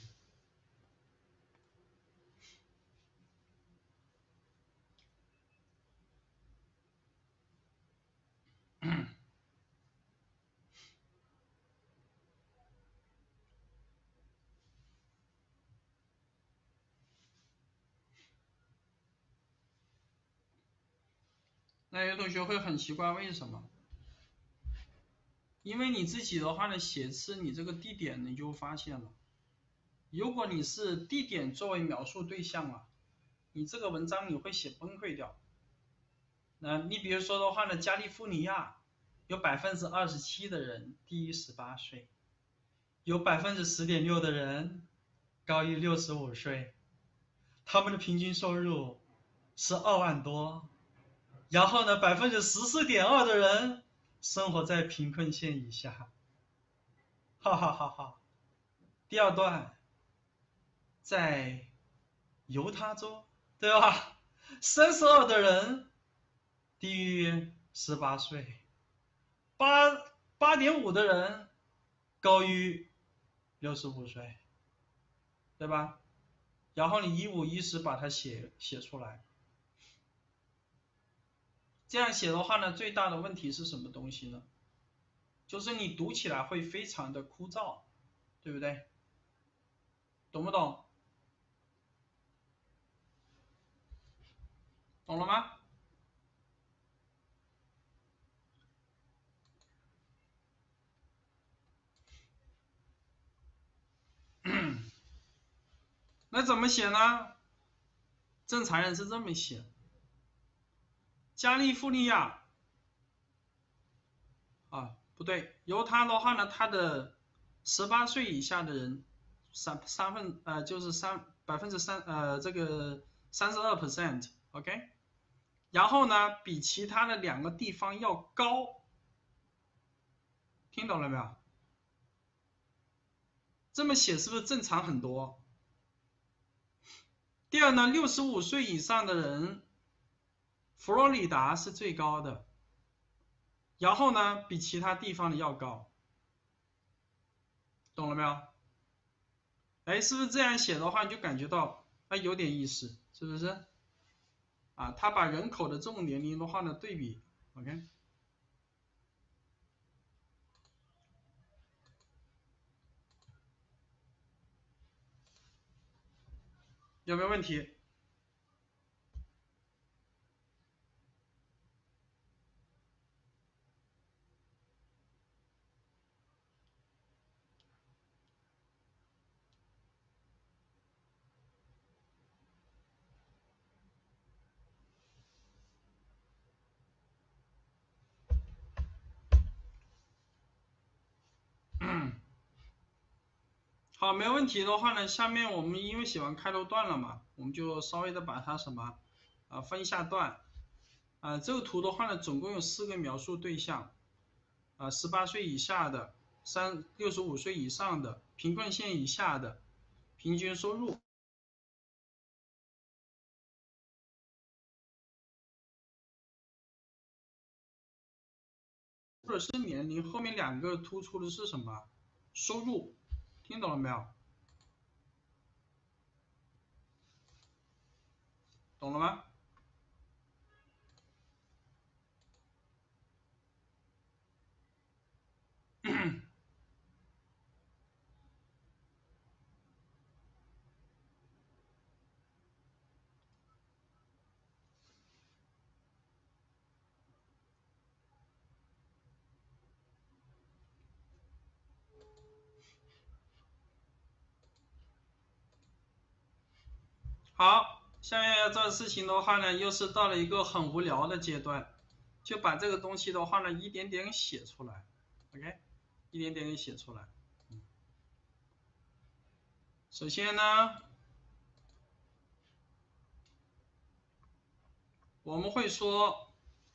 那有同学会很奇怪，为什么？因为你自己的话呢，写词你这个地点你就发现了，如果你是地点作为描述对象啊，你这个文章你会写崩溃掉。那你比如说的话呢，加利福尼亚有27%的人低于18岁，有10.6%的人高于65岁，他们的平均收入是2万多，然后呢14.2%的人生活在贫困线以下，哈哈哈哈。第二段，在犹他州，对吧？32的人低于18岁，8.5的人高于65岁，对吧？然后你15、10把它写出来，这样写的话呢，最大的问题是什么东西呢？就是你读起来会非常的枯燥，对不对？懂不懂？懂了吗？那怎么写呢？正常人是这么写：加利福尼亚不对，犹他的话呢，它的18岁以下的人就是这个32%，OK， 然后呢，比其他的2个地方要高，听懂了没有？这么写是不是正常很多？第二呢，65岁以上的人，佛罗里达是最高的，然后呢，比其他地方的要高，懂了没有？哎，是不是这样写的话，你就感觉到有点意思，是不是？他把人口的这种年龄的话呢对比 ，OK。 有没有问题？好，没问题的话呢，下面我们因为写完开头段了嘛，我们就稍微的把它什么分一下段。这个图的话呢，总共有4个描述对象。18岁以下的，65岁以上的，贫困线以下的，平均收入。或者是年龄，后面2个突出的是什么？收入，听懂了没有？懂了吗？好，下面要做的事情的话呢，又是到了一个很无聊的阶段，就把这个东西的话呢，一点点写出来 ，OK， 一点点写出来。首先呢，我们会说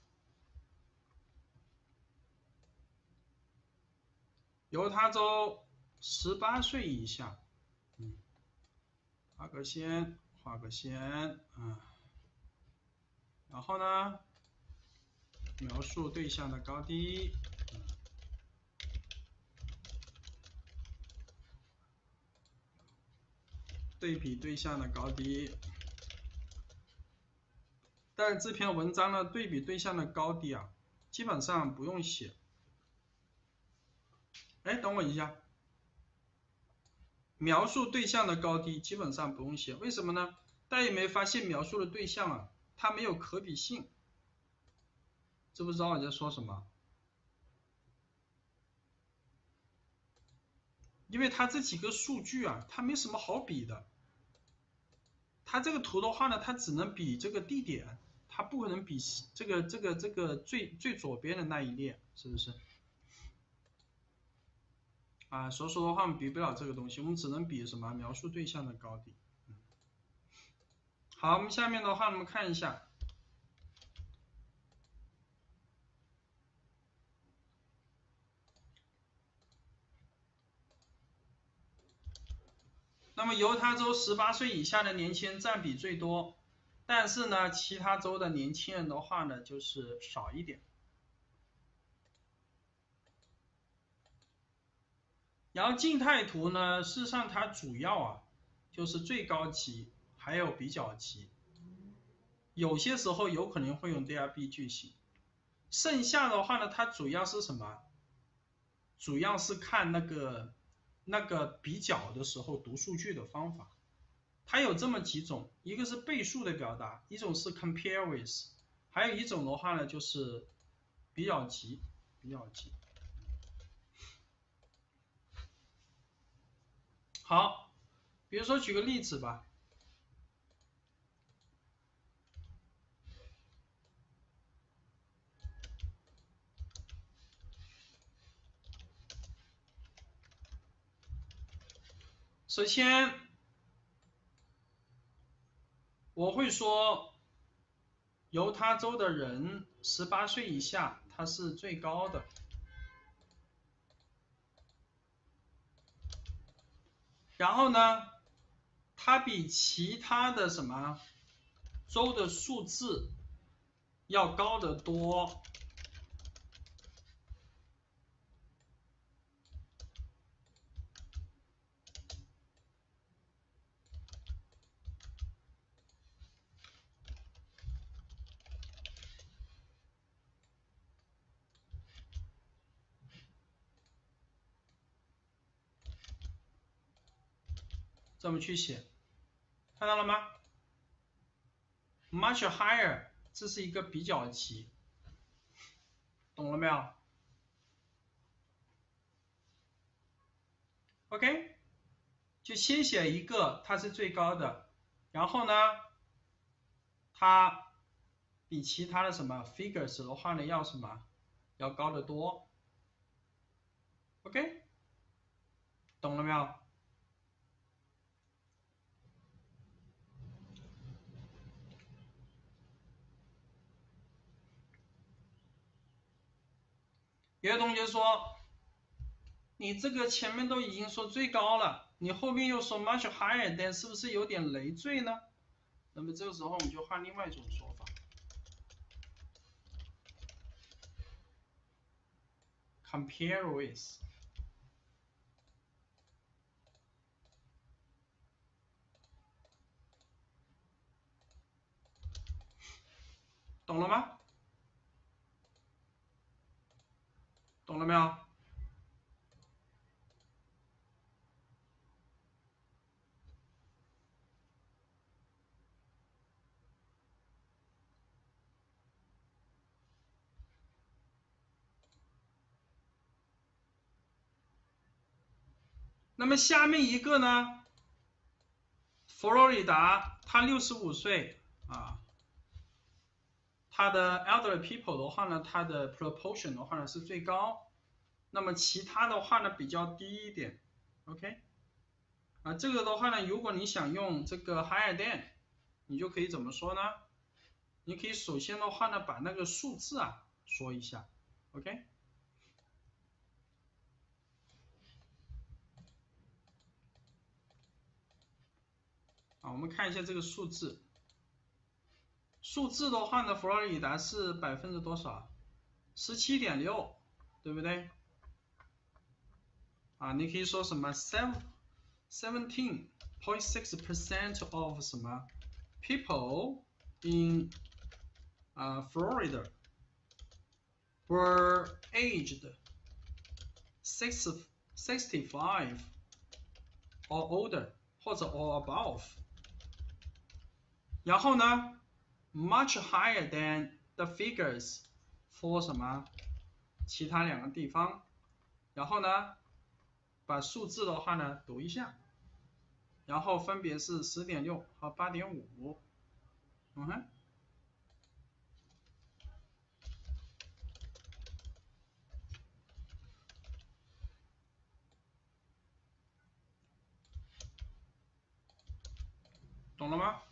犹他州18岁以下，画个线，画个线，然后呢，描述对象的高低，对比对象的高低。但是这篇文章呢，对比对象的高低啊，基本上不用写。哎，等我一下，描述对象的高低基本上不用写，为什么呢？大家有没有发现描述的对象啊，它没有可比性？知不知道我在说什么？因为它这几个数据啊，它没什么好比的。它这个图的话呢，它只能比这个地点，它不可能比这个最左边的那一列，是不是？所以说的话，我们比不了这个东西，我们只能比什么？描述对象的高低。好，我们下面的话，我们看一下。那么犹他州18岁以下的年轻人占比最多，但是呢，其他州的年轻人的话呢，就是少一点。然后静态图呢，事实上它主要就是最高级，还有比较级，有些时候有可能会用 DRB 句型。剩下的话呢，它主要是什么？主要是看那个比较的时候读数据的方法。它有这么几种，一个是倍数的表达，一种是 compare with， 还有一种的话呢就是比较级。好，比如说举个例子吧。首先我会说犹他州的人18岁以下他是最高的，然后呢它比其他的什么州的数字要高得多。这么去写。 看到了吗 ？much higher 这是一个比较级，懂了没有 ？OK， 就先写一个它是最高的，然后呢，它比其他的什么 figures 的话呢要什么要高得多 ，OK， 懂了没有？有的同学说，你这个前面都已经说最高了，你后面又说 much higher than， 是不是有点累赘呢？那么这个时候我们就换另外一种说法 ，compare with， 懂了吗？懂了没有？那么下面一个呢，佛罗里达他65岁啊，他的 elderly people 的话呢，他的 proportion 的话呢是最高，那么其他的话呢比较低一点 ，OK， 啊，这个的话呢，如果你想用这个 higher than， 你就可以怎么说呢？你可以首先的话呢，把那个数字啊说一下 ，OK。啊，我们看一下这个数字。数字的话呢，佛罗里达是多少？17.6，对不对？啊，你可以说什么 17.6% of 什么 people in Florida were aged 65 or older 或者 or above。然后呢 ，much higher than the figures for 什么其他两个地方。然后呢，把数字的话呢读一下，然后分别是10.6和8.5。嗯哼。懂了吗？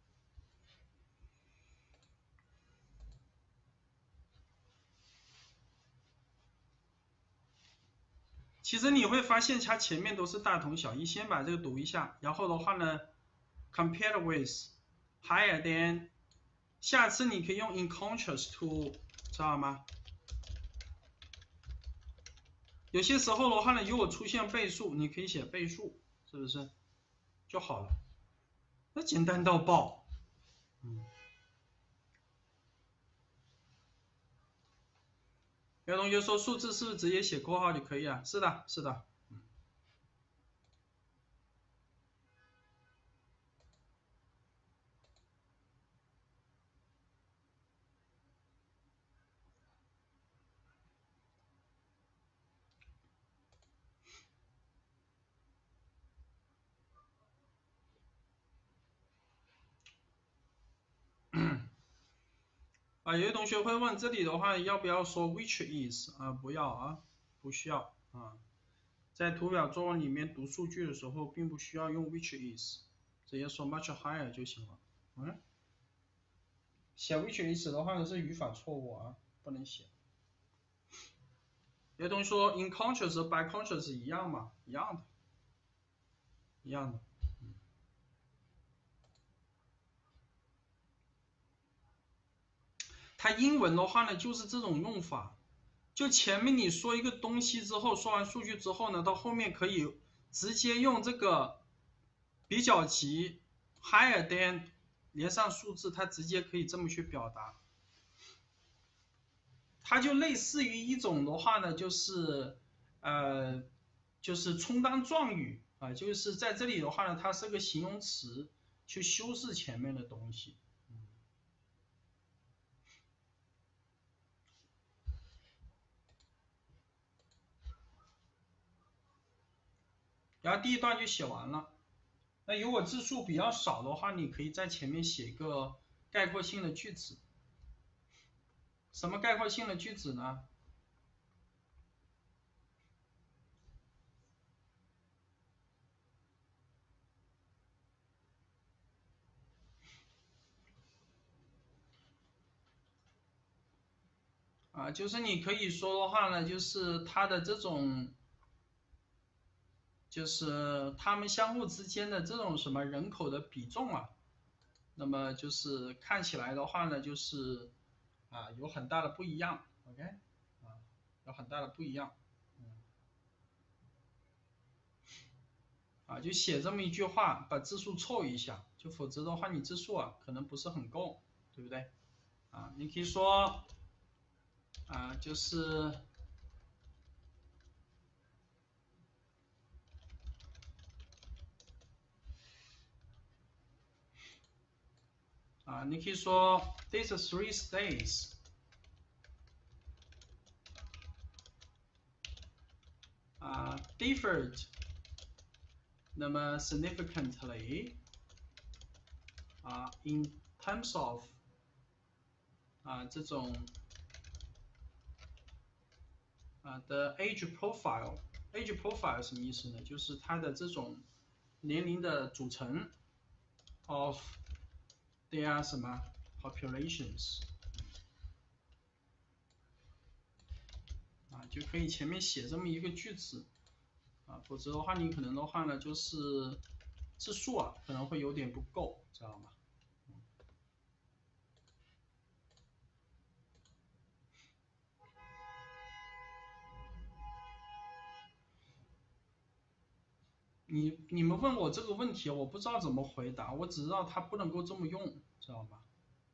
其实你会发现它前面都是大同小异，先把这个读一下，然后的话呢 ，compared with higher than， 下次你可以用 in contrast to， 知道吗？有些时候的话呢，如果出现倍数，你可以写倍数，是不是就好了？那简单到爆。有同学说数字是不是直接写括号就可以了？是的，是的。啊，有些同学会问，这里的话要不要说 which is 啊？不要啊，不需要啊。在图表作文里面读数据的时候，并不需要用 which is， 直接说 much higher 就行了。嗯，写 which is 的话呢是语法错误啊，不能写。有同学说 in contrast 和 by contrast 一样嘛？一样的，一样的。它英文的话呢，就是这种用法，就前面你说一个东西之后，说完数据之后呢，到后面可以直接用这个比较级 higher than 连上数字，它直接可以这么去表达。它就类似于一种的话呢，就是充当状语啊，就是在这里的话呢，它是个形容词， 去修饰前面的东西。然后第一段就写完了。那如果字数比较少的话，你可以在前面写一个概括性的句子。什么概括性的句子呢？就是你可以说的话呢，就是它的这种，就是他们相互之间的这种什么人口的比重啊，那么就是看起来的话呢，就是有很大的不一样 ，OK， 有很大的不一样，就写这么一句话，把字数凑一下，就否则的话你字数可能不是很够，对不对？你可以说就是你可以说 these three states differed 那么 significantly in terms of 这种的 age profile。age profile 什么意思呢？就是它的这种年龄的组成 of their 什么 populations。就可以前面写这么一个句子否则的话你可能的话呢就是字数可能会有点不够，知道吗？你们问我这个问题，我不知道怎么回答，我只知道它不能够这么用，知道吗？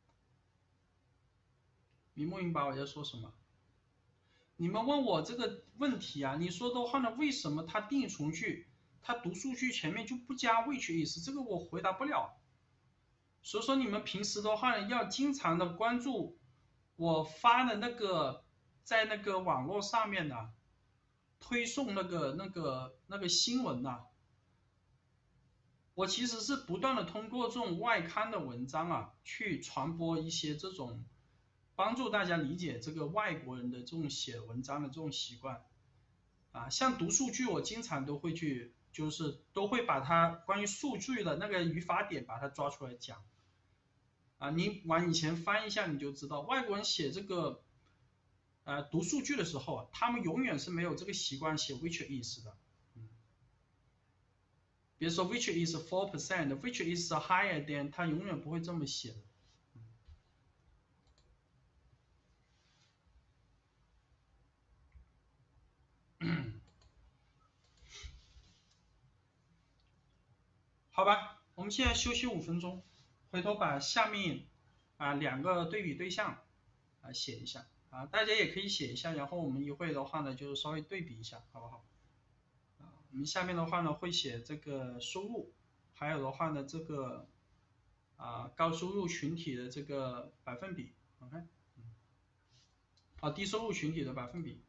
明不明白我在说什么？你们问我这个问题你说的话呢，为什么它定义从句，它读数据前面就不加 which is， 这个我回答不了。所以说你们平时的话呢，要经常的关注我发的那个在那个网络上面的推送那个新闻我其实是不断的通过这种外刊的文章去传播一些这种帮助大家理解这个外国人的这种写文章的这种习惯像读数据我经常都会去，就是都会把它关于数据的那个语法点把它抓出来讲你往以前翻一下你就知道，外国人写这个读数据的时候他们永远是没有这个习惯写 which is 的。比如说 which is 4% which is higher than， 他永远不会这么写的。好吧，我们现在休息5分钟，回头把下面2个对比对象写一下大家也可以写一下，然后我们一会的话呢就稍微对比一下，好不好？我们下面的话呢会写这个收入，还有的话呢这个高收入群体的这个百分比，OK，低收入群体的百分比。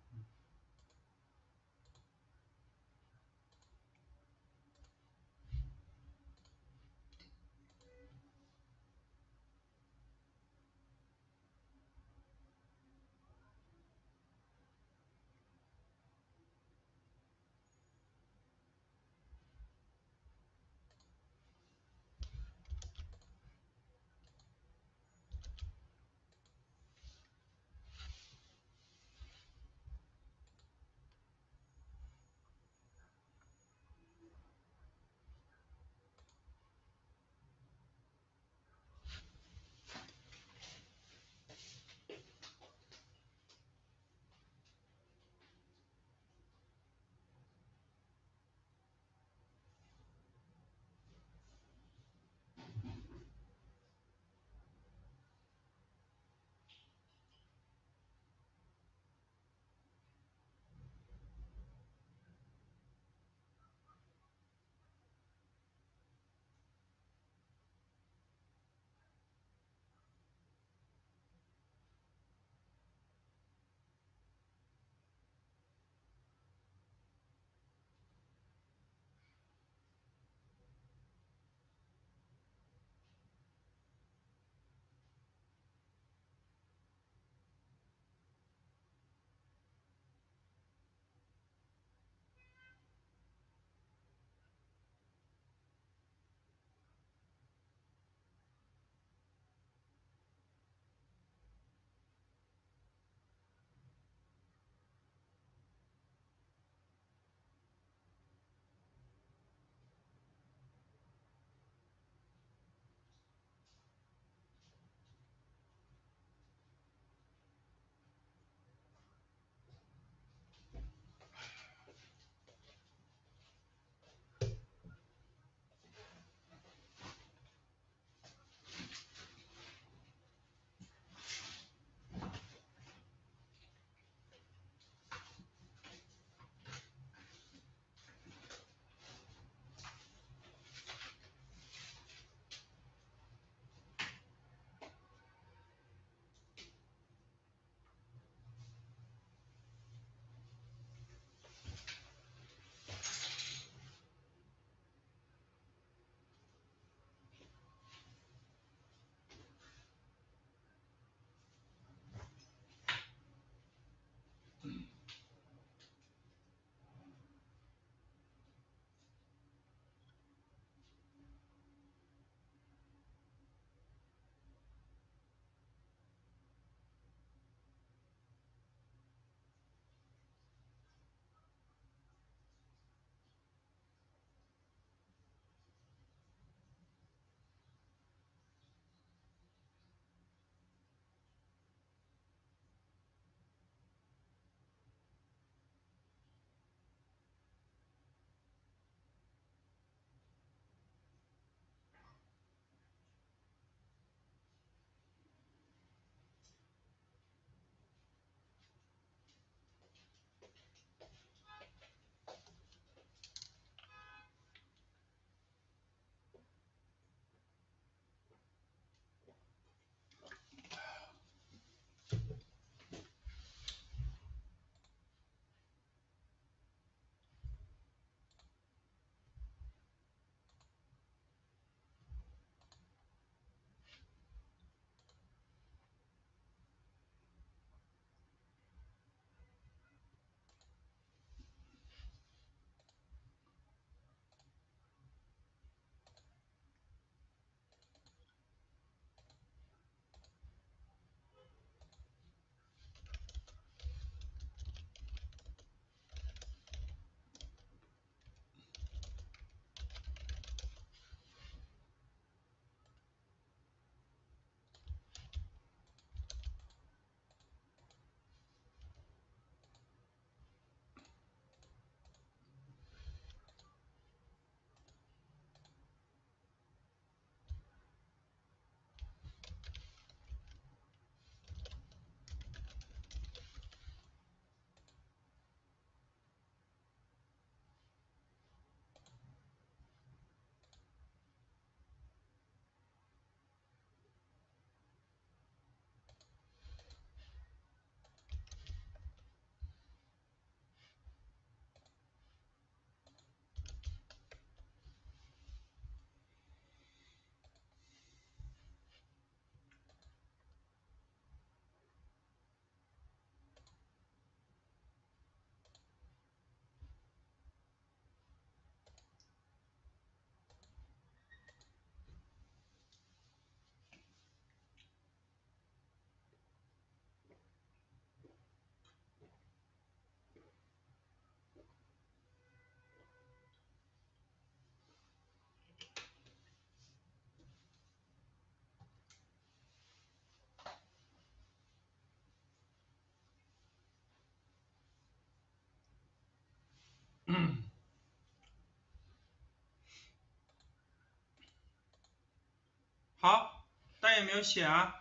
没有写啊？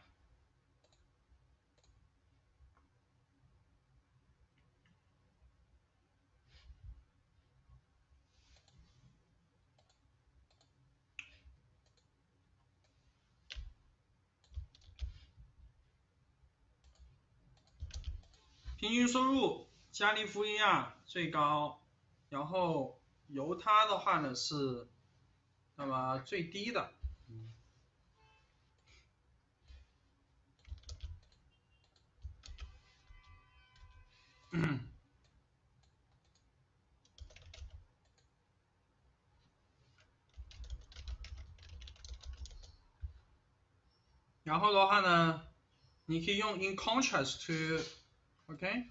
平均收入，加利福尼亚最高，然后犹他的话呢是那么最低的。然后的话呢，你可以用 in contrast to，OK？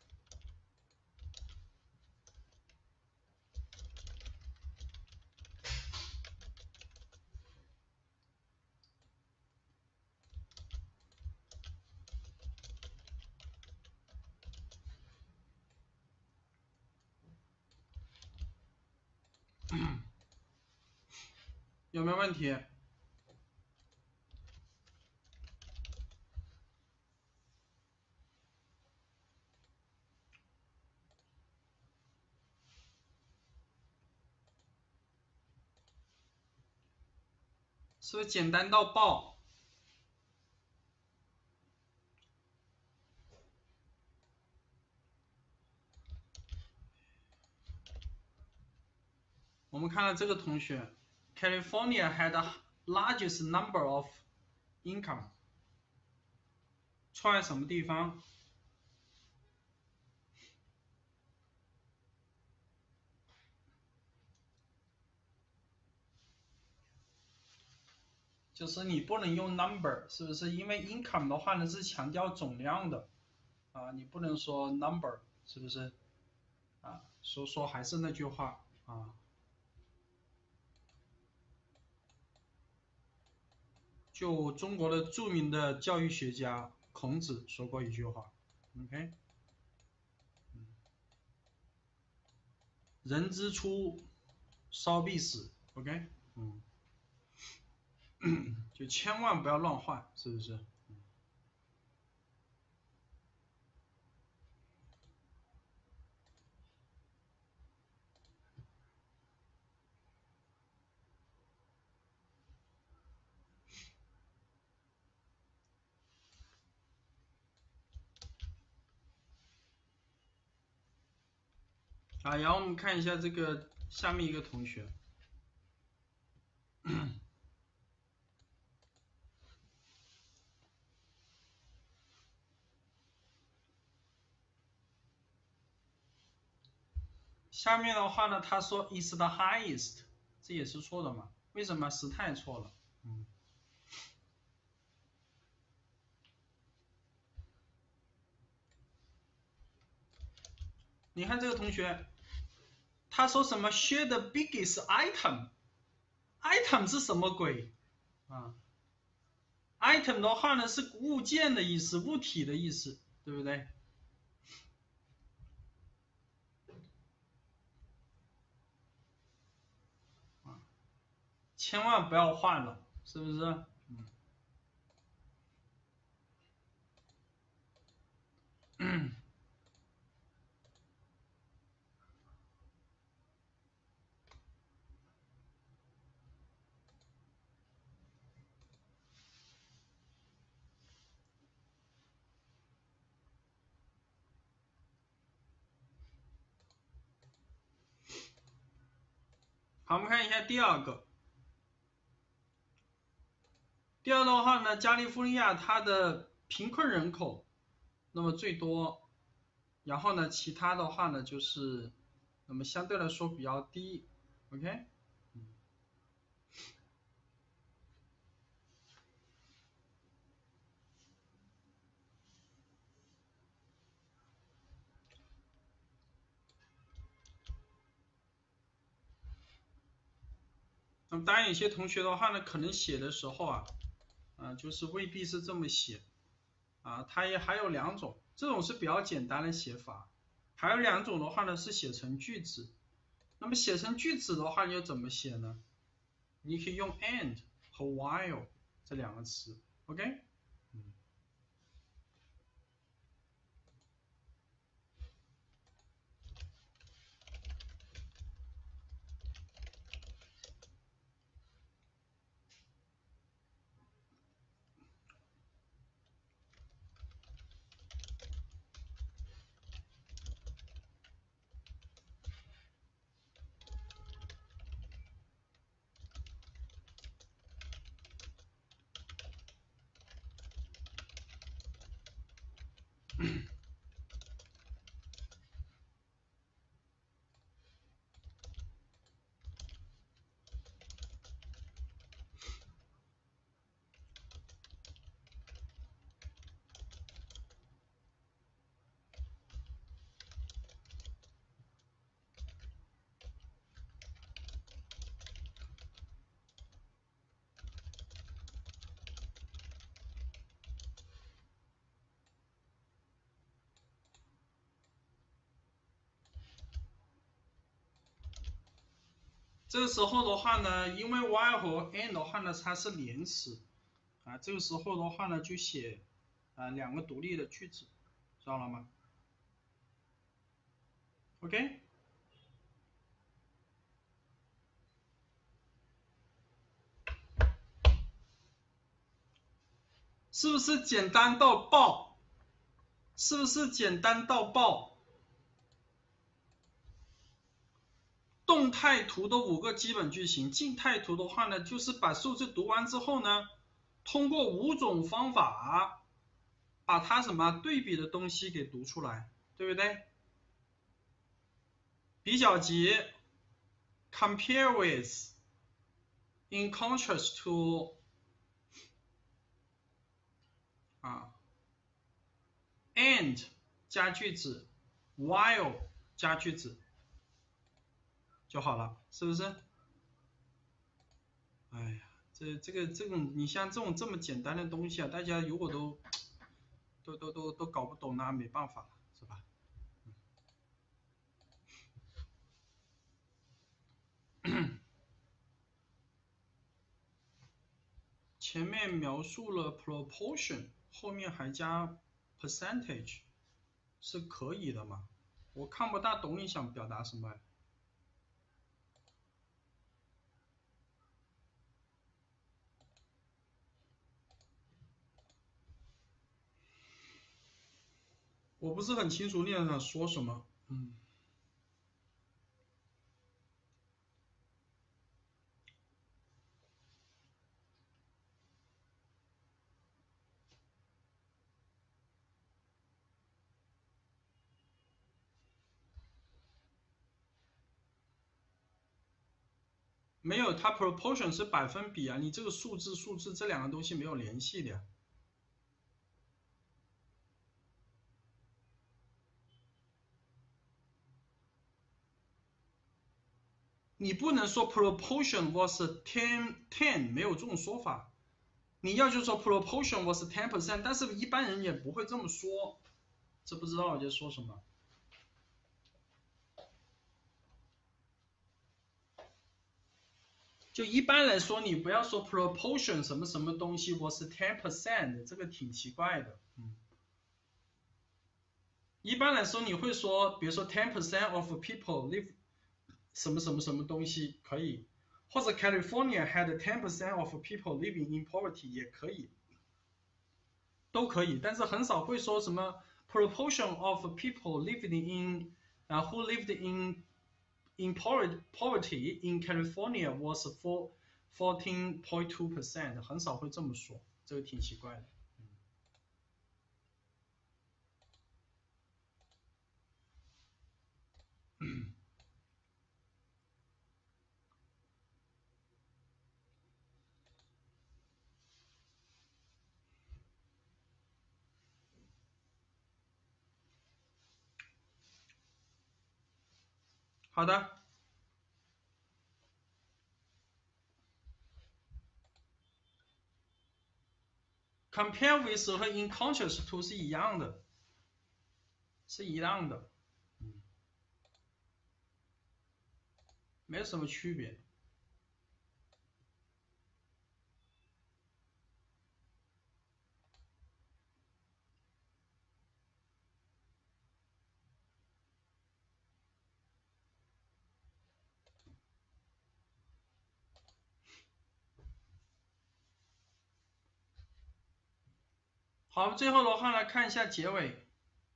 有没有问题？是不是简单到爆？我们看到这个同学 ，California had the largest number of income， 出在什么地方？就是你不能用 number， 是不是？因为 income 的话呢是强调总量的啊，你不能说 number， 是不是？啊，所以说还是那句话啊，就中国的著名的教育学家孔子说过一句话 ，OK， 人之初，烧必死 ，OK， 就千万不要乱换，是不是？啊，然后我们看一下这个下面一个同学，下面的话呢，他说 is the highest， 这也是错的嘛？为什么？时态错了。你看这个同学，他说什么 share the biggest item，item 是什么鬼啊？item 的话呢是物件的意思，物体的意思，对不对？千万不要换了，是不是？好，我们看一下第二个。第二的话呢，加利福尼亚它的贫困人口那么最多，然后呢，其他的话呢就是那么相对来说比较低 ，OK？ 那么当然有些同学的话呢，可能写的时候啊，就是未必是这么写啊，它也还有两种，这种是比较简单的写法，还有两种的话呢是写成句子。那么写成句子的话，你又怎么写呢？你可以用 and 和 while 这两个词 OK。这个时候的话呢，因为 while 和 and 的话呢，它是连词啊，这个时候的话呢，就写两个独立的句子，知道了吗 ？OK， 是不是简单到爆？是不是简单到爆？动态图的5个基本句型，静态图的话呢，就是把数字读完之后呢，通过5种方法把它什么对比的东西给读出来，对不对？比较级 compare with in contrast to and 加句子 while 加句子就好了，是不是？哎呀，这种你像这种这么简单的东西啊，大家如果都搞不懂，那没办法，是吧？前面描述了 proportion， 后面还加 percentage， 是可以的嘛？我看不大懂你想表达什么。我不是很清楚你想说什么。没有，它 proportion 是百分比啊，你这个数字这两个东西没有联系的呀。你不能说 proportion was 10， 没有这种说法。你要就说 proportion was 10%， 但是一般人也不会这么说，知不知道我在说什么？就一般来说，你不要说 proportion 什么什么东西 was 10%， 这个挺奇怪的。一般来说你会说，比如说 10% of people live 什么什么什么东西可以，或者 California had 10% of people living in poverty 也可以，都可以，但是很少会说什么 proportion of people living in who lived in poverty in California was 14.2%， 很少会这么说，这个挺奇怪的。好的。compare with 和 in contrast to 是一样的，是一样的，没有什么区别。 好，最后的话呢，看一下结尾。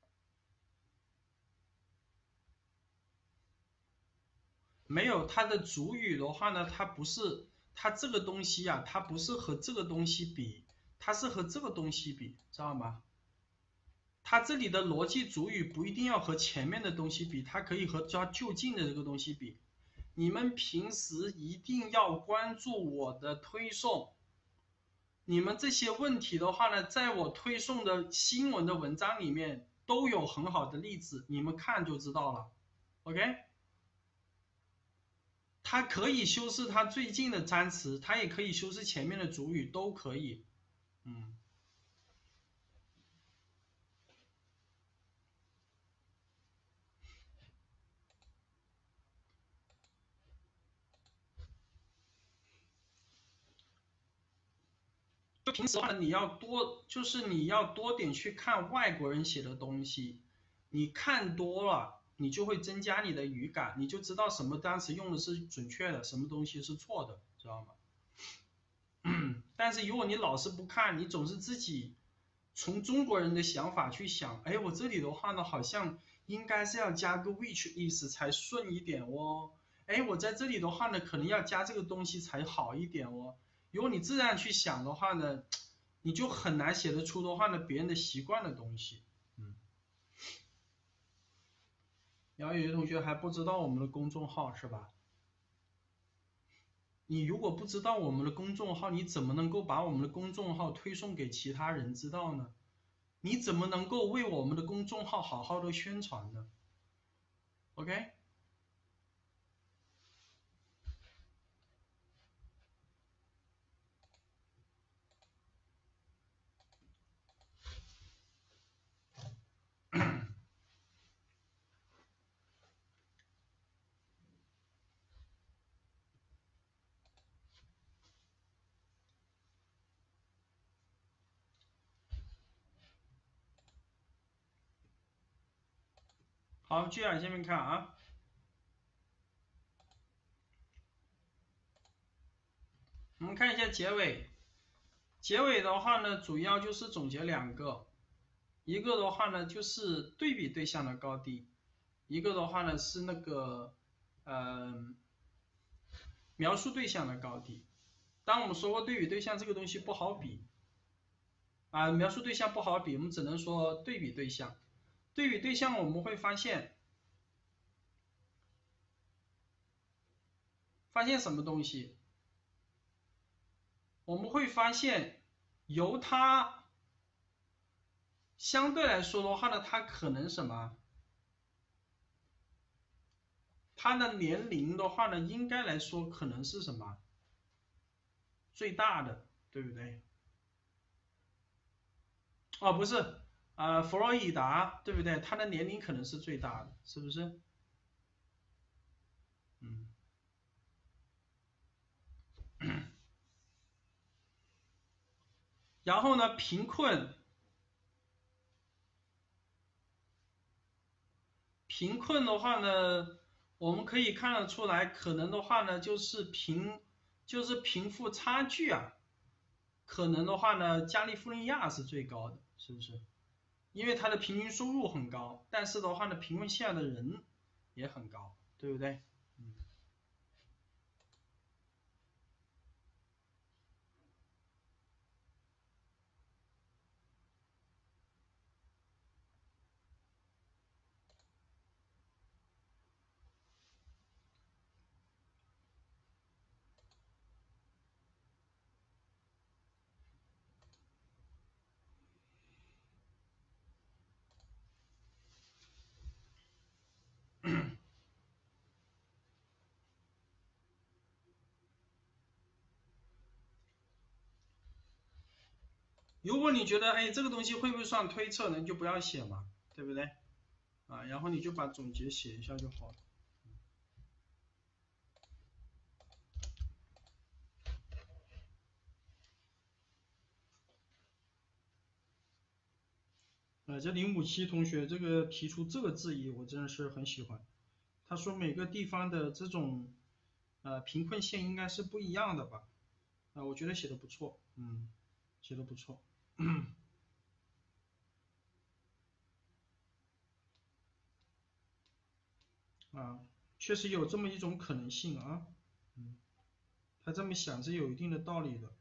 没有它的主语的话呢，它不是它这个东西呀、它不是和这个东西比，它是和这个东西比，知道吗？它这里的逻辑主语不一定要和前面的东西比，它可以和它就近的这个东西比。你们平时一定要关注我的推送，你们这些问题的话呢，在我推送的新闻的文章里面都有很好的例子，你们看就知道了。OK？它可以修饰它最近的单词，它也可以修饰前面的主语，都可以。就平时的话，你要多，就是你要多点去看外国人写的东西，你看多了，你就会增加你的语感，你就知道什么单词用的是准确的，什么东西是错的，知道吗？但是如果你老是不看，你总是自己从中国人的想法去想，哎，我这里的话呢，好像应该是要加个 which 意思才顺一点哦。哎，我在这里的话呢，可能要加这个东西才好一点哦。如果你这样去想的话呢，你就很难写得出的话呢，别人的习惯的东西。然后有些同学还不知道我们的公众号是吧？你如果不知道我们的公众号，你怎么能够把我们的公众号推送给其他人知道呢？你怎么能够为我们的公众号好好的宣传呢 ？OK？好，继续往下面看啊。我们看一下结尾。结尾的话呢，主要就是总结两个，一个的话呢就是对比对象的高低，一个的话呢是那个描述对象的高低。当我们说过对比对象这个东西不好比描述对象不好比，我们只能说对比对象。对比对象我们会发现什么东西？我们会发现由它相对来说的话呢，它可能什么？它的年龄的话呢，应该来说可能是什么？最大的，对不对？哦，不是，弗洛伊达，对不对？他的年龄可能是最大的，是不是？然后呢，贫困的话呢，我们可以看得出来，可能的话呢，就是贫富差距啊，可能的话呢，加利福尼亚是最高的，是不是？因为它的平均收入很高，但是的话呢，贫困线的人也很高，对不对？如果你觉得哎这个东西会不会算推测呢，你就不要写嘛，对不对？然后你就把总结写一下就好了。这057同学这个提出这个质疑，我真的是很喜欢。他说每个地方的这种贫困线应该是不一样的吧？我觉得写的不错，写的不错。 啊，确实有这么一种可能性啊，他这么想是有一定的道理的。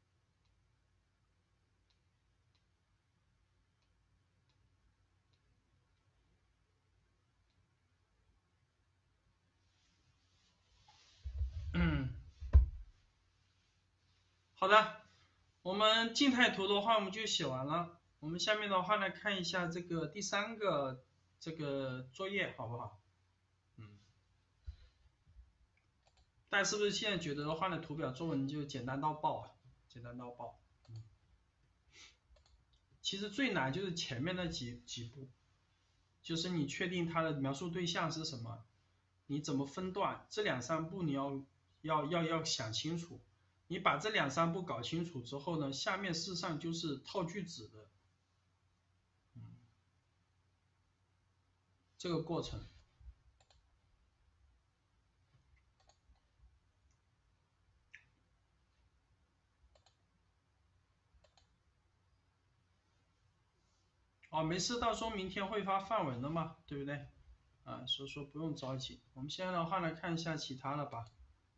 好的，我们静态图的话我们就写完了，我们下面的话来看一下这个第3个这个作业好不好？大家是不是现在觉得的话呢，图表作文就简单到爆啊，简单到爆。其实最难就是前面那几步，就是你确定它的描述对象是什么，你怎么分段，这2、3步你要想清楚。你把这2、3步搞清楚之后呢，下面事实上就是套句子的，这个过程。哦，没事，到时候明天会发范文的嘛，对不对？啊，所以说不用着急。我们现在的话来看一下其他的吧。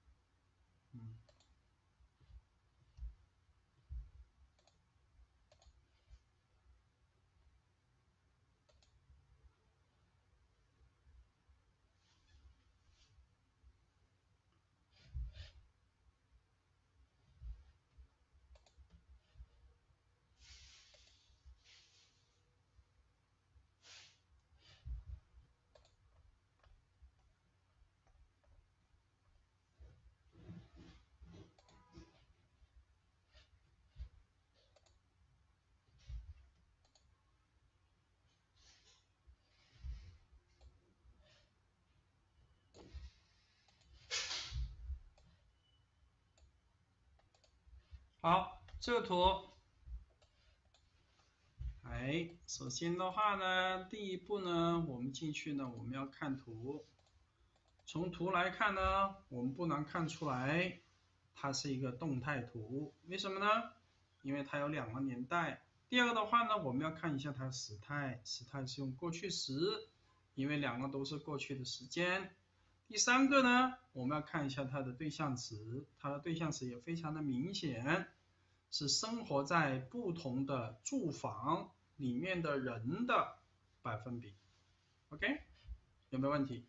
好，这个图，首先的话呢，第一步呢，我们进去呢，我们要看图。从图来看呢，我们不难看出来，它是一个动态图。为什么呢？因为它有2个年代。第二个的话呢，我们要看一下它的时态，时态是用过去时，因为2个都是过去的时间。第3个呢，我们要看一下它的对象词，它的对象词也非常的明显，是生活在不同的住房里面的人的百分比。OK， 有没有问题？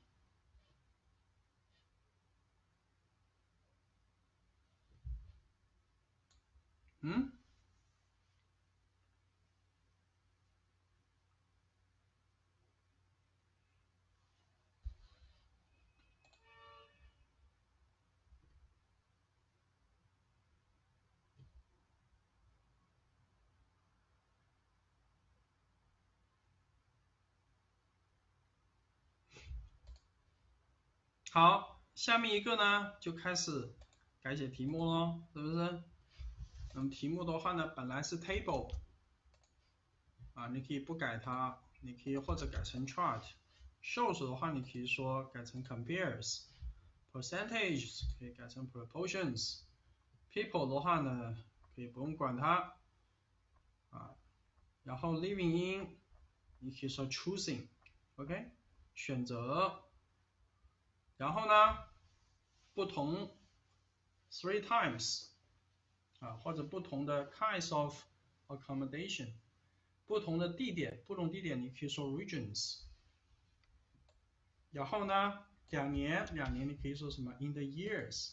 好，下面一个呢就开始改写题目咯，是不是？那么题目的话呢，本来是 table 啊，你可以不改它，你可以或者改成 chart。shows 的话，你可以说改成 compares。percentage 可以改成 proportions。people 的话呢，可以不用管它啊。然后 living in 你可以说 choosing，OK， 选择。然后呢，不同 three times 啊，或者不同的 kinds of accommodation， 不同的地点，不同地点你可以说 regions。然后呢，2年你可以说什么 in the years，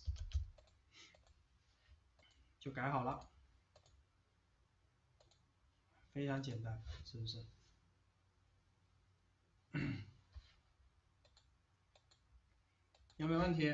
就改好了，非常简单，是不是？有没有问题？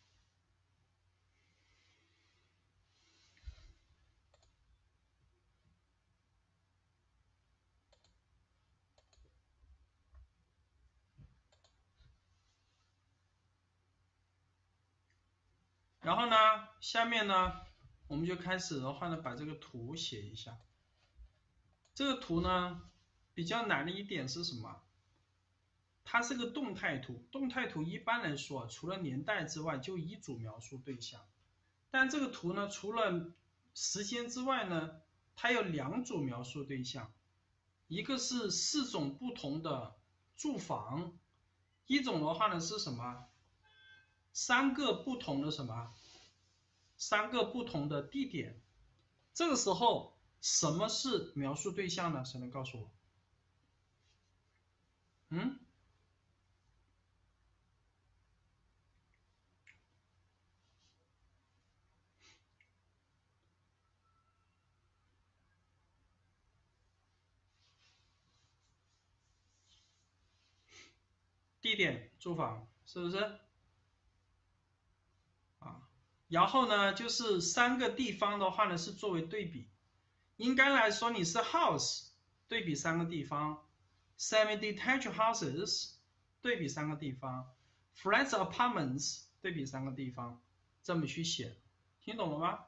然后呢，下面呢，我们就开始的话呢，把这个图写一下。这个图呢，比较难的一点是什么？它是个动态图，动态图一般来说，除了年代之外，就一组描述对象。但这个图呢，除了时间之外呢，它有2组描述对象，一个是4种不同的住房， 一种的话呢是什么？三个不同的什么？三个不同的地点。这个时候什么是描述对象呢？谁能告诉我？嗯？地点住房是不是？啊，然后呢就是三个地方的话呢是作为对比。应该来说你是 house 对比三个地方 ，semi-detached houses 对比三个地方 ，flats apartments 对比三个地方，这么去写，听懂了吗？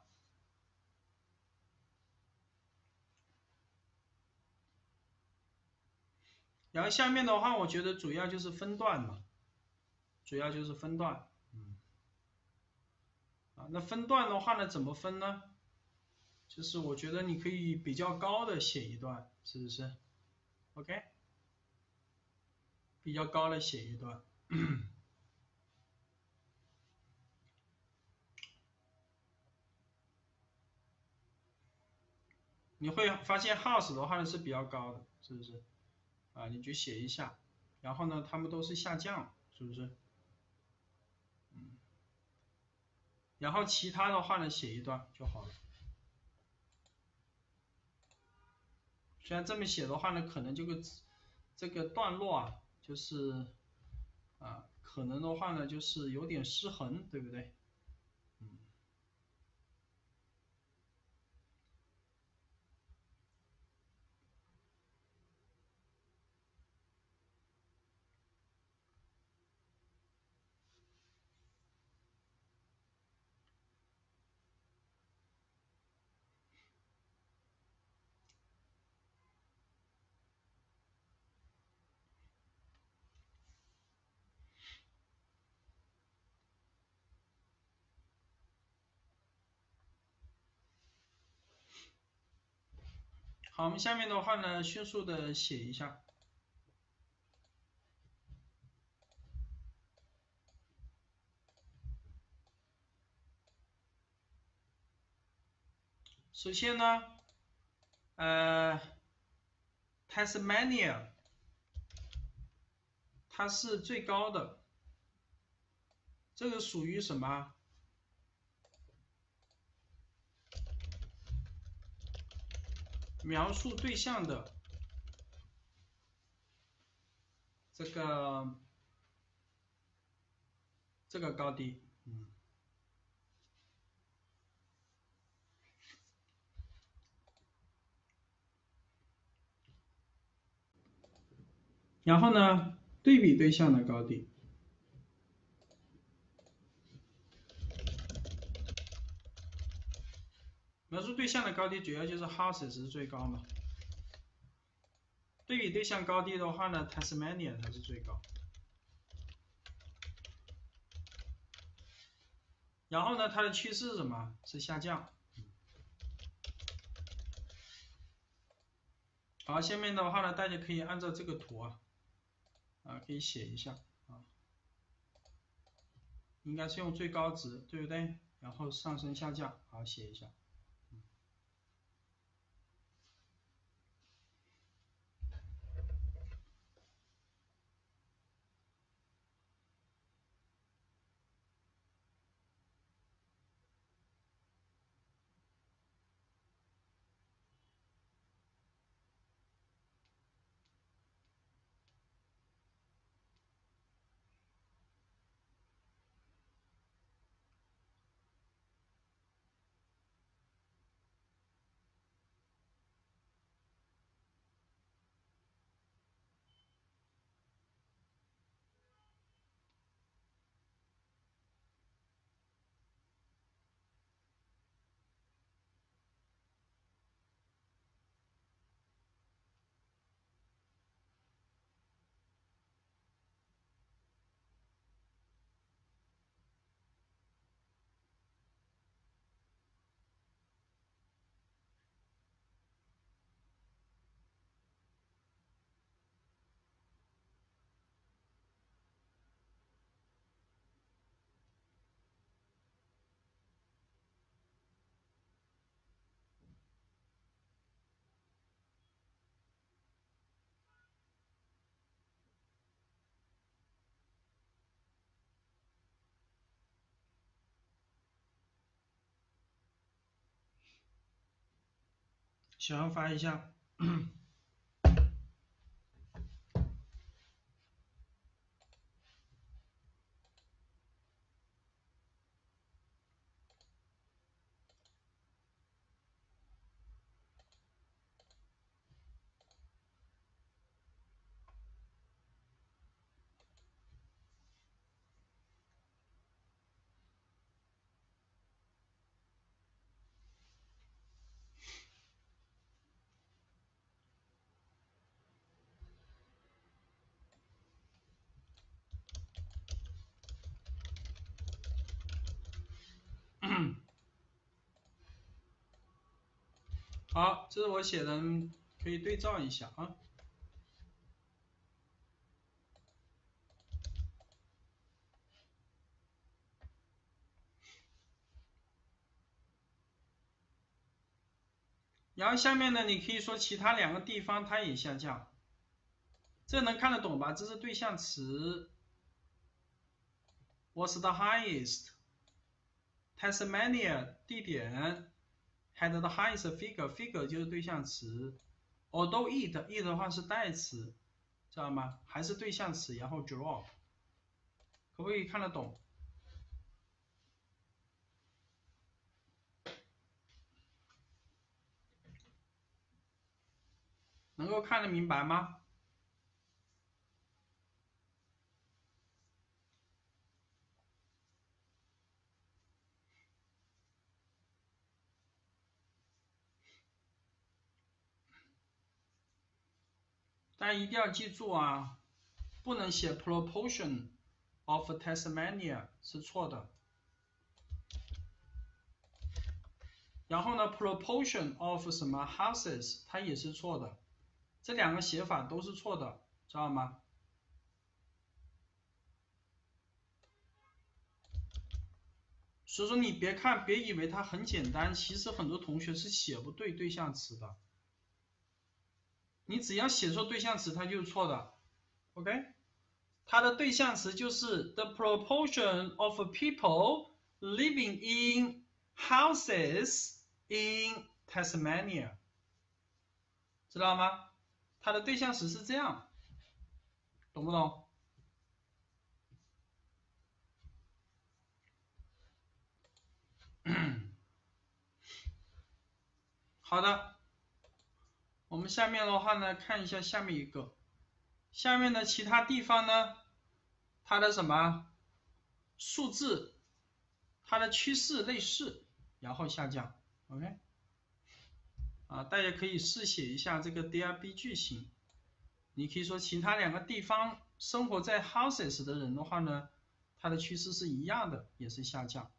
然后下面的话，我觉得主要就是分段嘛，主要就是分段，那分段的话呢，怎么分呢？就是我觉得你可以比较高的写一段，是不是 ？OK，比较高的写一段。你会发现 house 的话呢是比较高的，是不是？你就写一下，然后呢，它们都是下降，是不是？然后其他的话呢，写一段就好了。虽然这么写的话呢，可能这个段落就是可能的话呢，就是有点失衡，对不对？好，我们下面的话呢，迅速的写一下。首先呢，Tasmania 它是最高的，这个属于什么？描述对象的这个高低，然后呢，对比对象的高低。描述对象的高低主要就是 houses 是最高嘛。对比对象高低的话呢 ，Tasmania 它是最高。然后呢，它的趋势是什么？是下降。好，下面的话呢，大家可以按照这个图可以写一下应该是用最高值，对不对？然后上升下降，好，写一下。 喜欢发一下。好，这是我写的，可以对照一下啊。然后下面呢，你可以说其他两个地方它也下降，这能看得懂吧？这是对象词 ，was the highest。Tasmania 地点 had the highest figure 就是对象词 ，although it 的话是代词，知道吗？还是对象词，然后 drop， 可不可以看得懂？能够看得明白吗？大家一定要记住啊，不能写 proportion of Tasmania 是错的。然后呢 ，proportion of 什么 houses 它也是错的，这两个写法都是错的，知道吗？所以说你别以为它很简单，其实很多同学是写不对对象词的。你只要写错对象词，它就是错的。OK， 它的对象词就是 the proportion of people living in houses in Tasmania， 知道吗？它的对象词是这样，懂不懂？好的，我们下面的话呢，看一下下面一个，下面的其他地方呢，它的什么数字，它的趋势类似，然后下降。OK， 啊，大家可以试写一下这个 there be 句型。你可以说其他两个地方生活在 houses 的人的话呢，它的趋势是一样的，也是下降。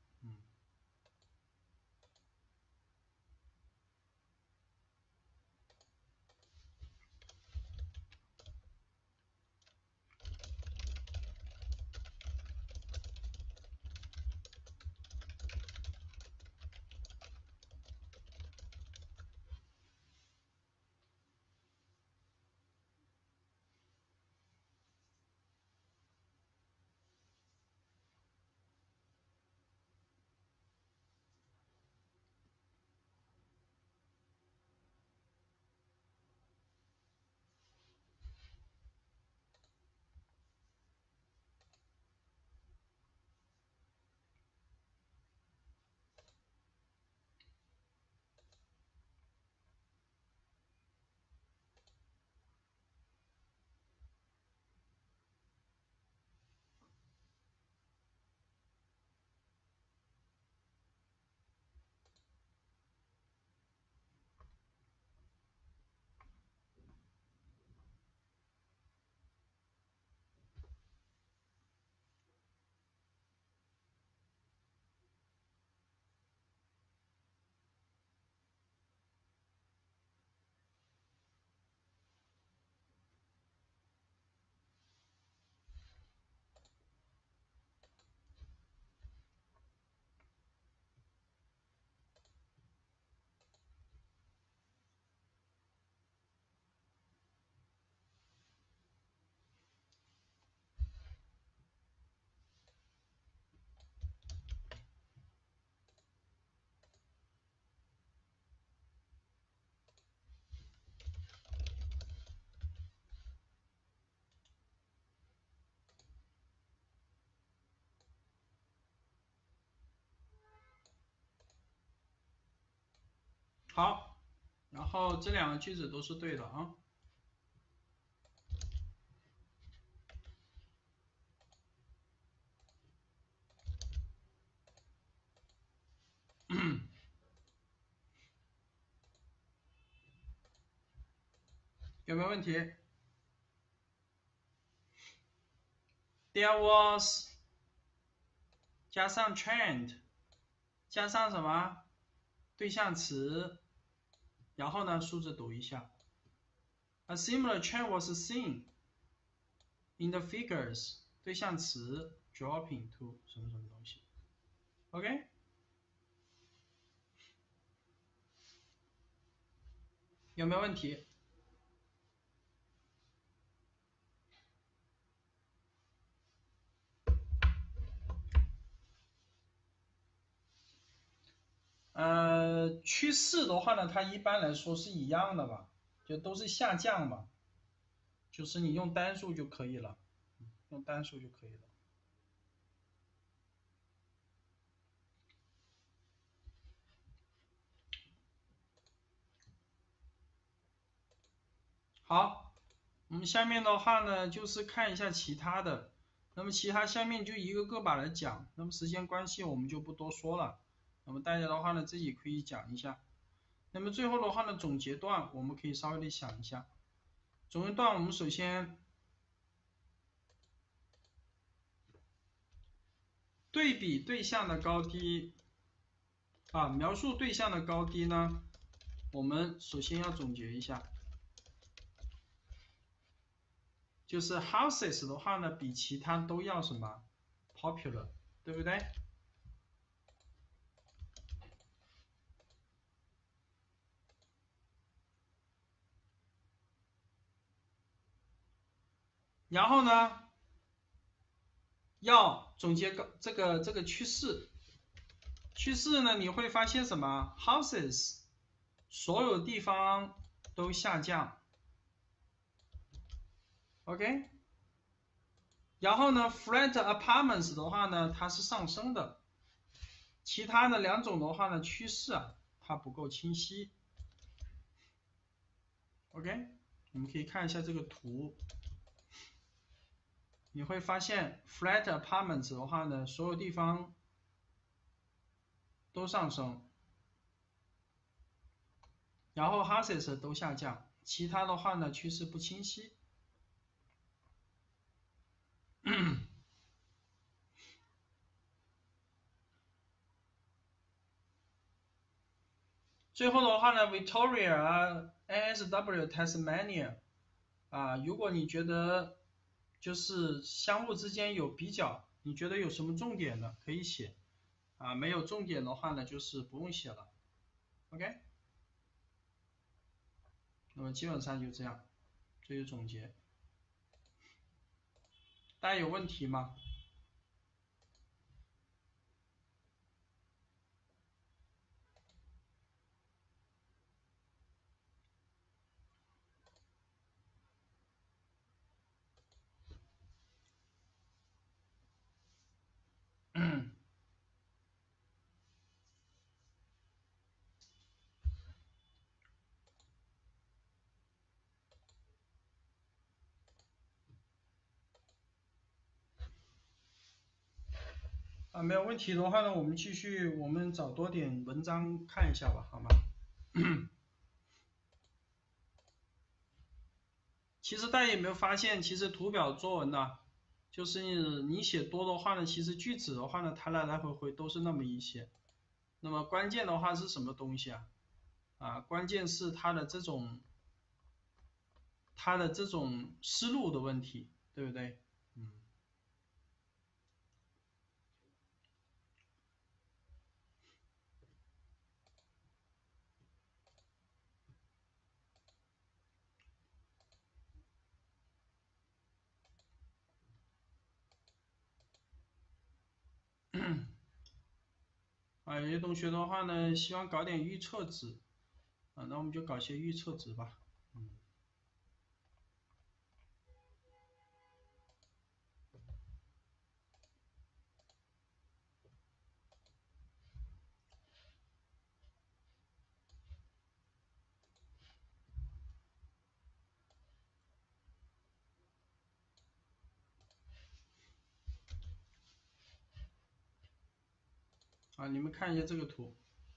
好，然后这两个句子都是对的啊。有没有问题 ？There was 加上 trend 加上什么对象词，然后呢数字读一下。A similar trend was seen in the figures 对象词 dropping to 什么什么东西。OK？ 有没有问题？趋势的话呢，它一般来说是一样的吧，就都是下降嘛，就是你用单数就可以了，用单数就可以了。好，我们下面的话呢，就是看一下其他的。那么其他下面就一个个把它讲，那么时间关系我们就不多说了。那么大家的话呢，自己可以讲一下。那么最后的话呢，总结段我们可以稍微的想一下。总结段我们首先对比对象的高低啊，描述对象的高低呢，我们首先要总结一下。就是 houses 的话呢，比其他都要什么 popular， 对不对？然后呢，要总结这个趋势。趋势呢，你会发现什么 ？houses 所有地方都下降 ，OK？ 然后呢 ，flat apartments 的话呢，它是上升的。其他的两种的话呢，趋势啊，它不够清晰。OK？ 我们可以看一下这个图。你会发现 flat apartments 的话呢，所有地方都上升，然后 houses 都下降，其他的话呢趋势不清晰。最后的话呢 Victoria 啊 NSW Tasmania 啊，如果你觉得就是相互之间有比较，你觉得有什么重点的可以写啊，没有重点的话呢就是不用写了 OK。 那么基本上就这样，这就总结。大家有问题吗？没有问题的话呢，我们继续，我们找多点文章看一下吧，好吗？其实大家有没有发现，其实图表作文呢，就是你写多的话呢，其实句子的话呢，它来来回回都是那么一些。那么关键的话是什么东西啊？关键是它的这种思路的问题，对不对？有些同学的话呢，希望搞点预测值，那我们就搞些预测值吧。 啊，你们看一下这个图。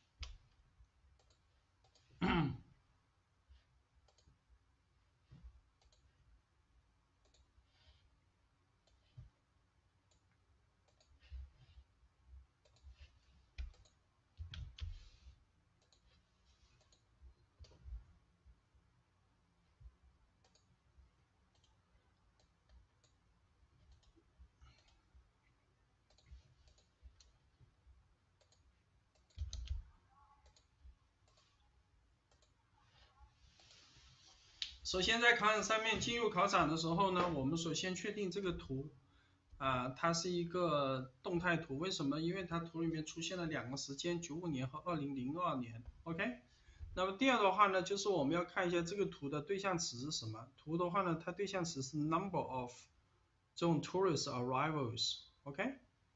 首先在考场上面进入考场的时候呢，我们首先确定这个图它是一个动态图，为什么？因为它图里面出现了2个时间，95年和2002年 ，OK。那么第二的话呢，就是我们要看一下这个图的对象词是什么。图的话呢，它对象词是 number of 这种 tourist arrivals，OK。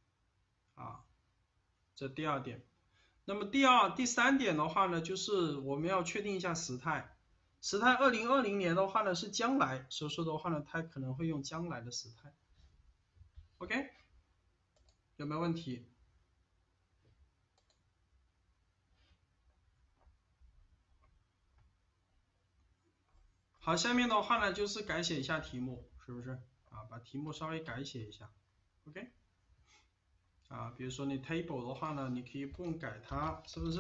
这第二点。那么第三点的话呢，就是我们要确定一下时态。时态2020年的话呢是将来，所以说的话呢，它可能会用将来的时态。OK， 有没有问题？好，下面的话呢就是改写一下题目，是不是？把题目稍微改写一下。OK， 比如说你 table 的话呢，你可以不用改它，是不是？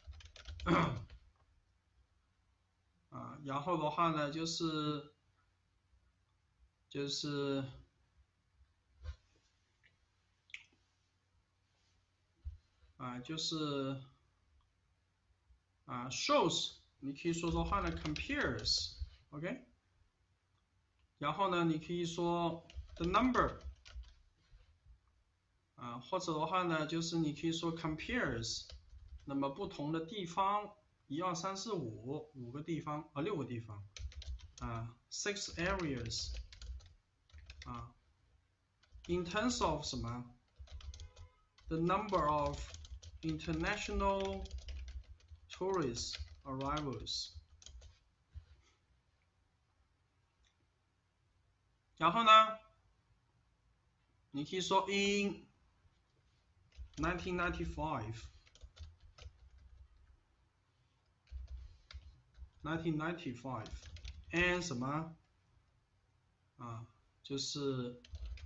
然后的话呢就是shows， 你可以说的话呢 compares，OK， 然后呢你可以说 the number， 或者的话呢就是你可以说 compares， 那么不同的地方1、2、3、4、5个地方6个地方6 areas in terms of 什么 the number of international tourist arrivals， 然后呢你可以说 in 1995 and 什么就是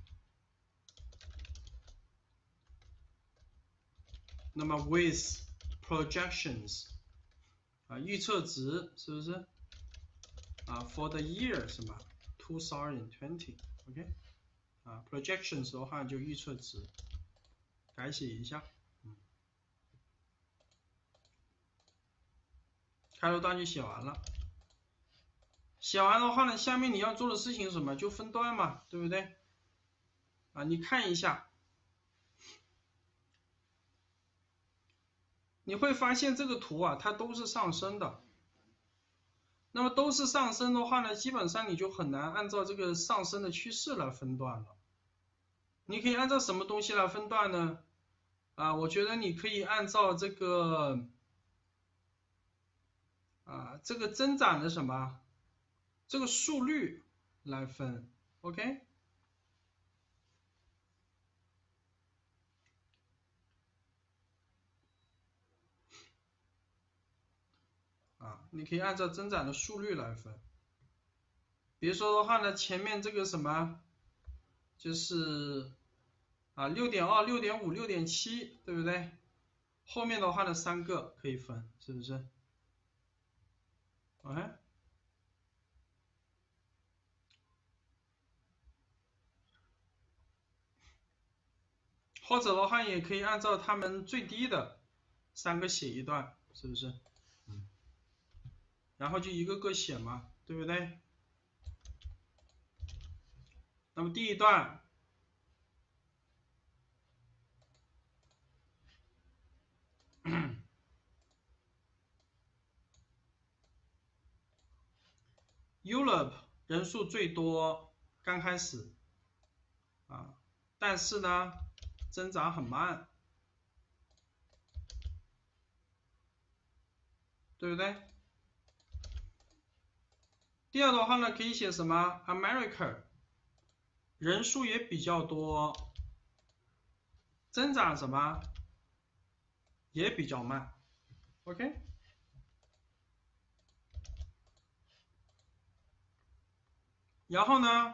那么 with projections 预测值是不是for the year 什么 2020 OK projections 的话就预测值，改写一下。开头段就写完了。写完的话呢，下面你要做的事情是什么？就分段嘛，对不对？你看一下，你会发现这个图它都是上升的。那么都是上升的话呢，基本上你就很难按照这个上升的趋势来分段了。你可以按照什么东西来分段呢？我觉得你可以按照这个这个增长的什么这个速率来分 ，OK？ 你可以按照增长的速率来分。比如说的话呢，前面这个什么就是6.2、6.5、6.7，对不对？后面的话呢3个可以分，是不是？OK？或者的话也可以按照他们最低的3个写一段，是不是？然后就一个个写嘛，对不对？那么第一段Europe 人数最多，刚开始但是呢增长很慢，对不对？第二的话呢可以写什么 America 人数也比较多，增长什么也比较慢。OK， 然后呢，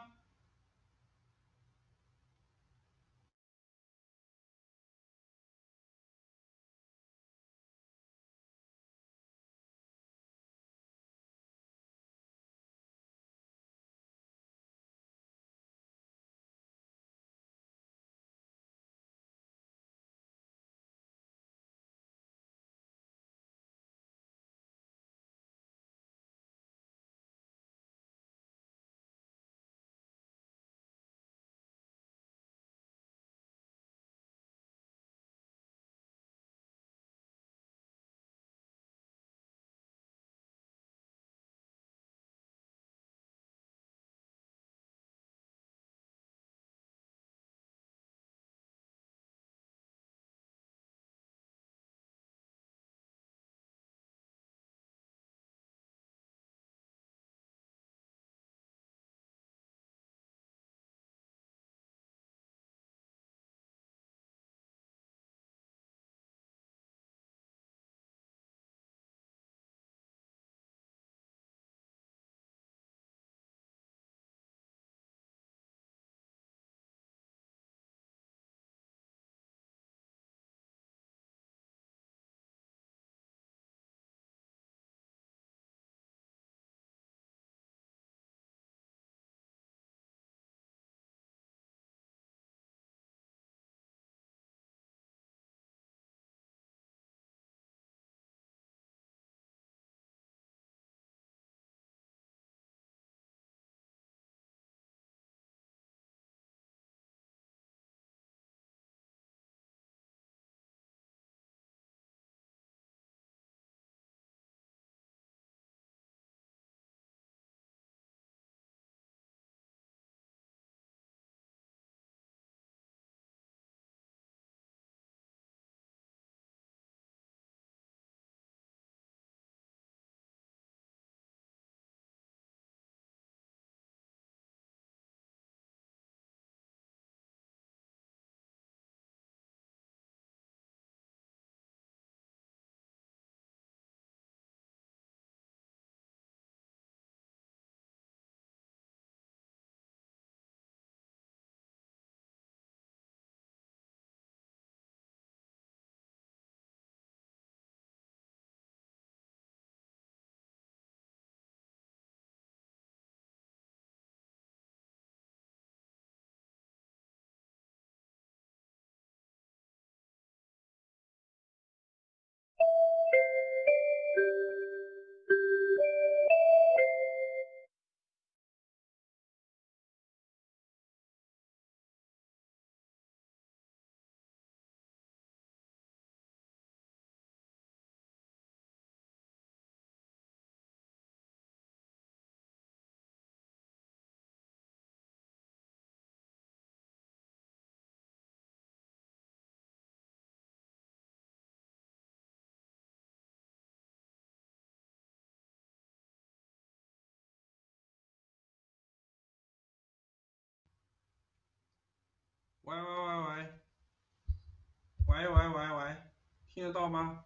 喂喂喂喂喂喂喂喂，听得到吗？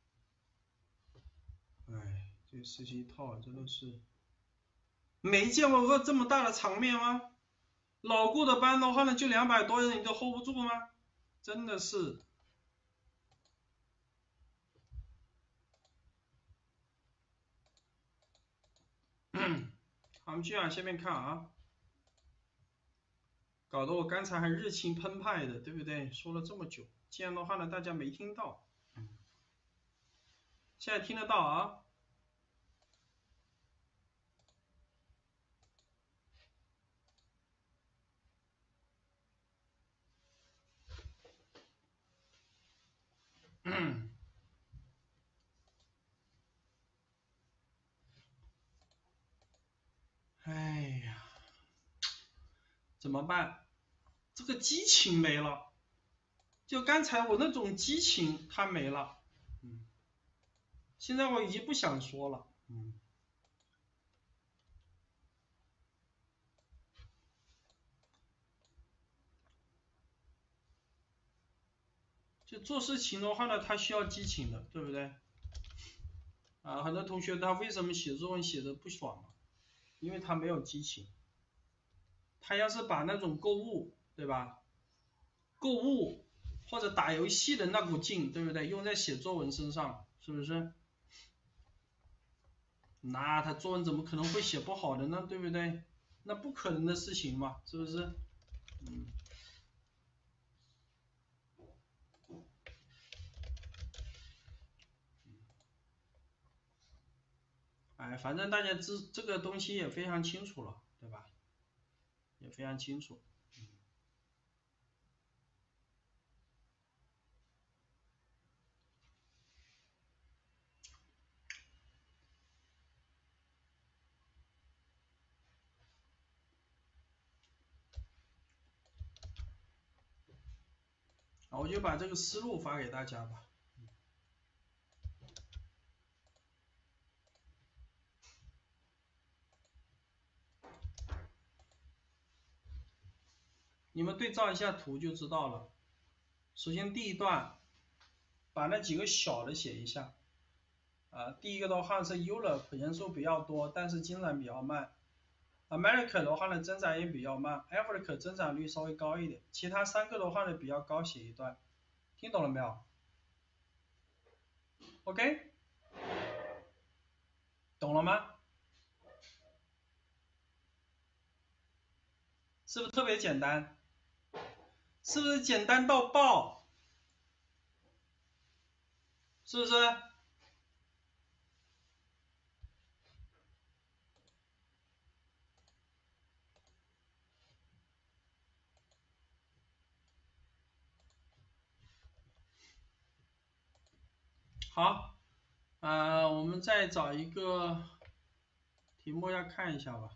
哎，这事情一套真的是没见过这么大的场面吗？老顾的班的话呢，就200多人，你都 hold 不住吗？真的是。好，我们继续往下面看啊，搞得我刚才还热情澎湃的，对不对？说了这么久，这样的话呢，大家没听到，现在听得到啊。哎呀，怎么办？这个激情没了，就刚才我那种激情它没了，现在我已经不想说了，就做事情的话呢，他需要激情的，对不对？啊，很多同学他为什么写作文写的不爽？因为他没有激情。他要是把那种购物，对吧？购物或者打游戏的那股劲，对不对？用在写作文身上，是不是？那他作文怎么可能会写不好的呢？对不对？那不可能的事情嘛，是不是？哎，反正大家这个东西也非常清楚了，对吧？也非常清楚。我就把这个思路发给大家吧。你们对照一下图就知道了。首先第一段，把那几个小的写一下。第一个的话是 Europe 人数比较多，但是增长比较慢。America 的话呢，增长也比较慢 ，Africa 增长率稍微高一点，其他三个的话呢比较高，写一段。听懂了没有 ？OK， 懂了吗？是不是特别简单？是不是简单到爆？是不是？好，我们再找一个题目要看一下吧。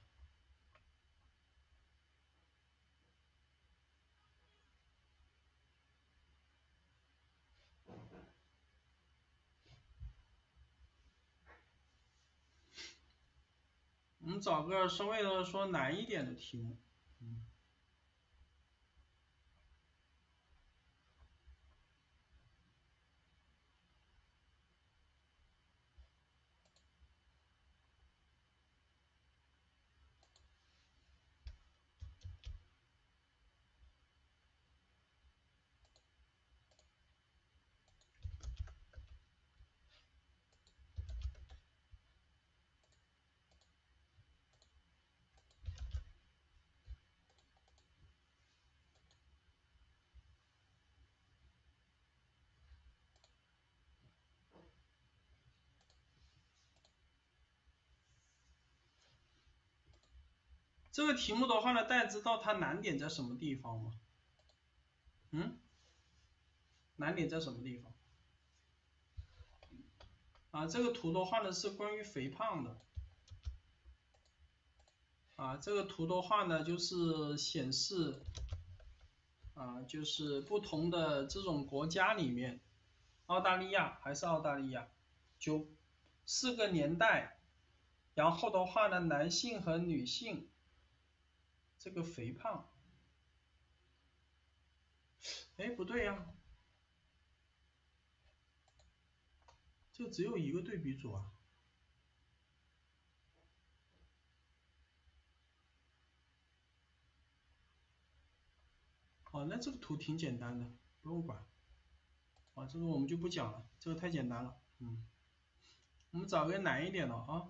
我们找个稍微的说难一点的题目。这个题目的话呢，大家知道它难点在什么地方吗？难点在什么地方？这个图的话呢是关于肥胖的。这个图的话呢就是显示，就是不同的这种国家里面，澳大利亚还是澳大利亚，就4个年代，然后的话呢，男性和女性这个肥胖，哎，不对呀，这只有一个对比组啊。那这个图挺简单的，不用管。这个我们就不讲了，这个太简单了。我们找个难一点的啊。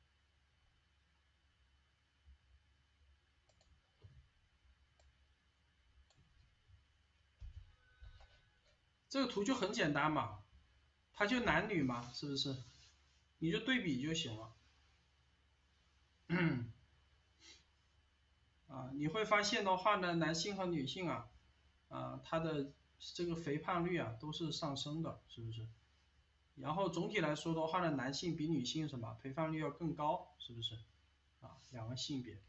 这个图就很简单嘛，它就男女嘛，是不是？你就对比就行了。你会发现的话呢，男性和女性他的这个肥胖率都是上升的，是不是？然后总体来说的话呢，男性比女性什么肥胖率要更高，是不是？2个性别。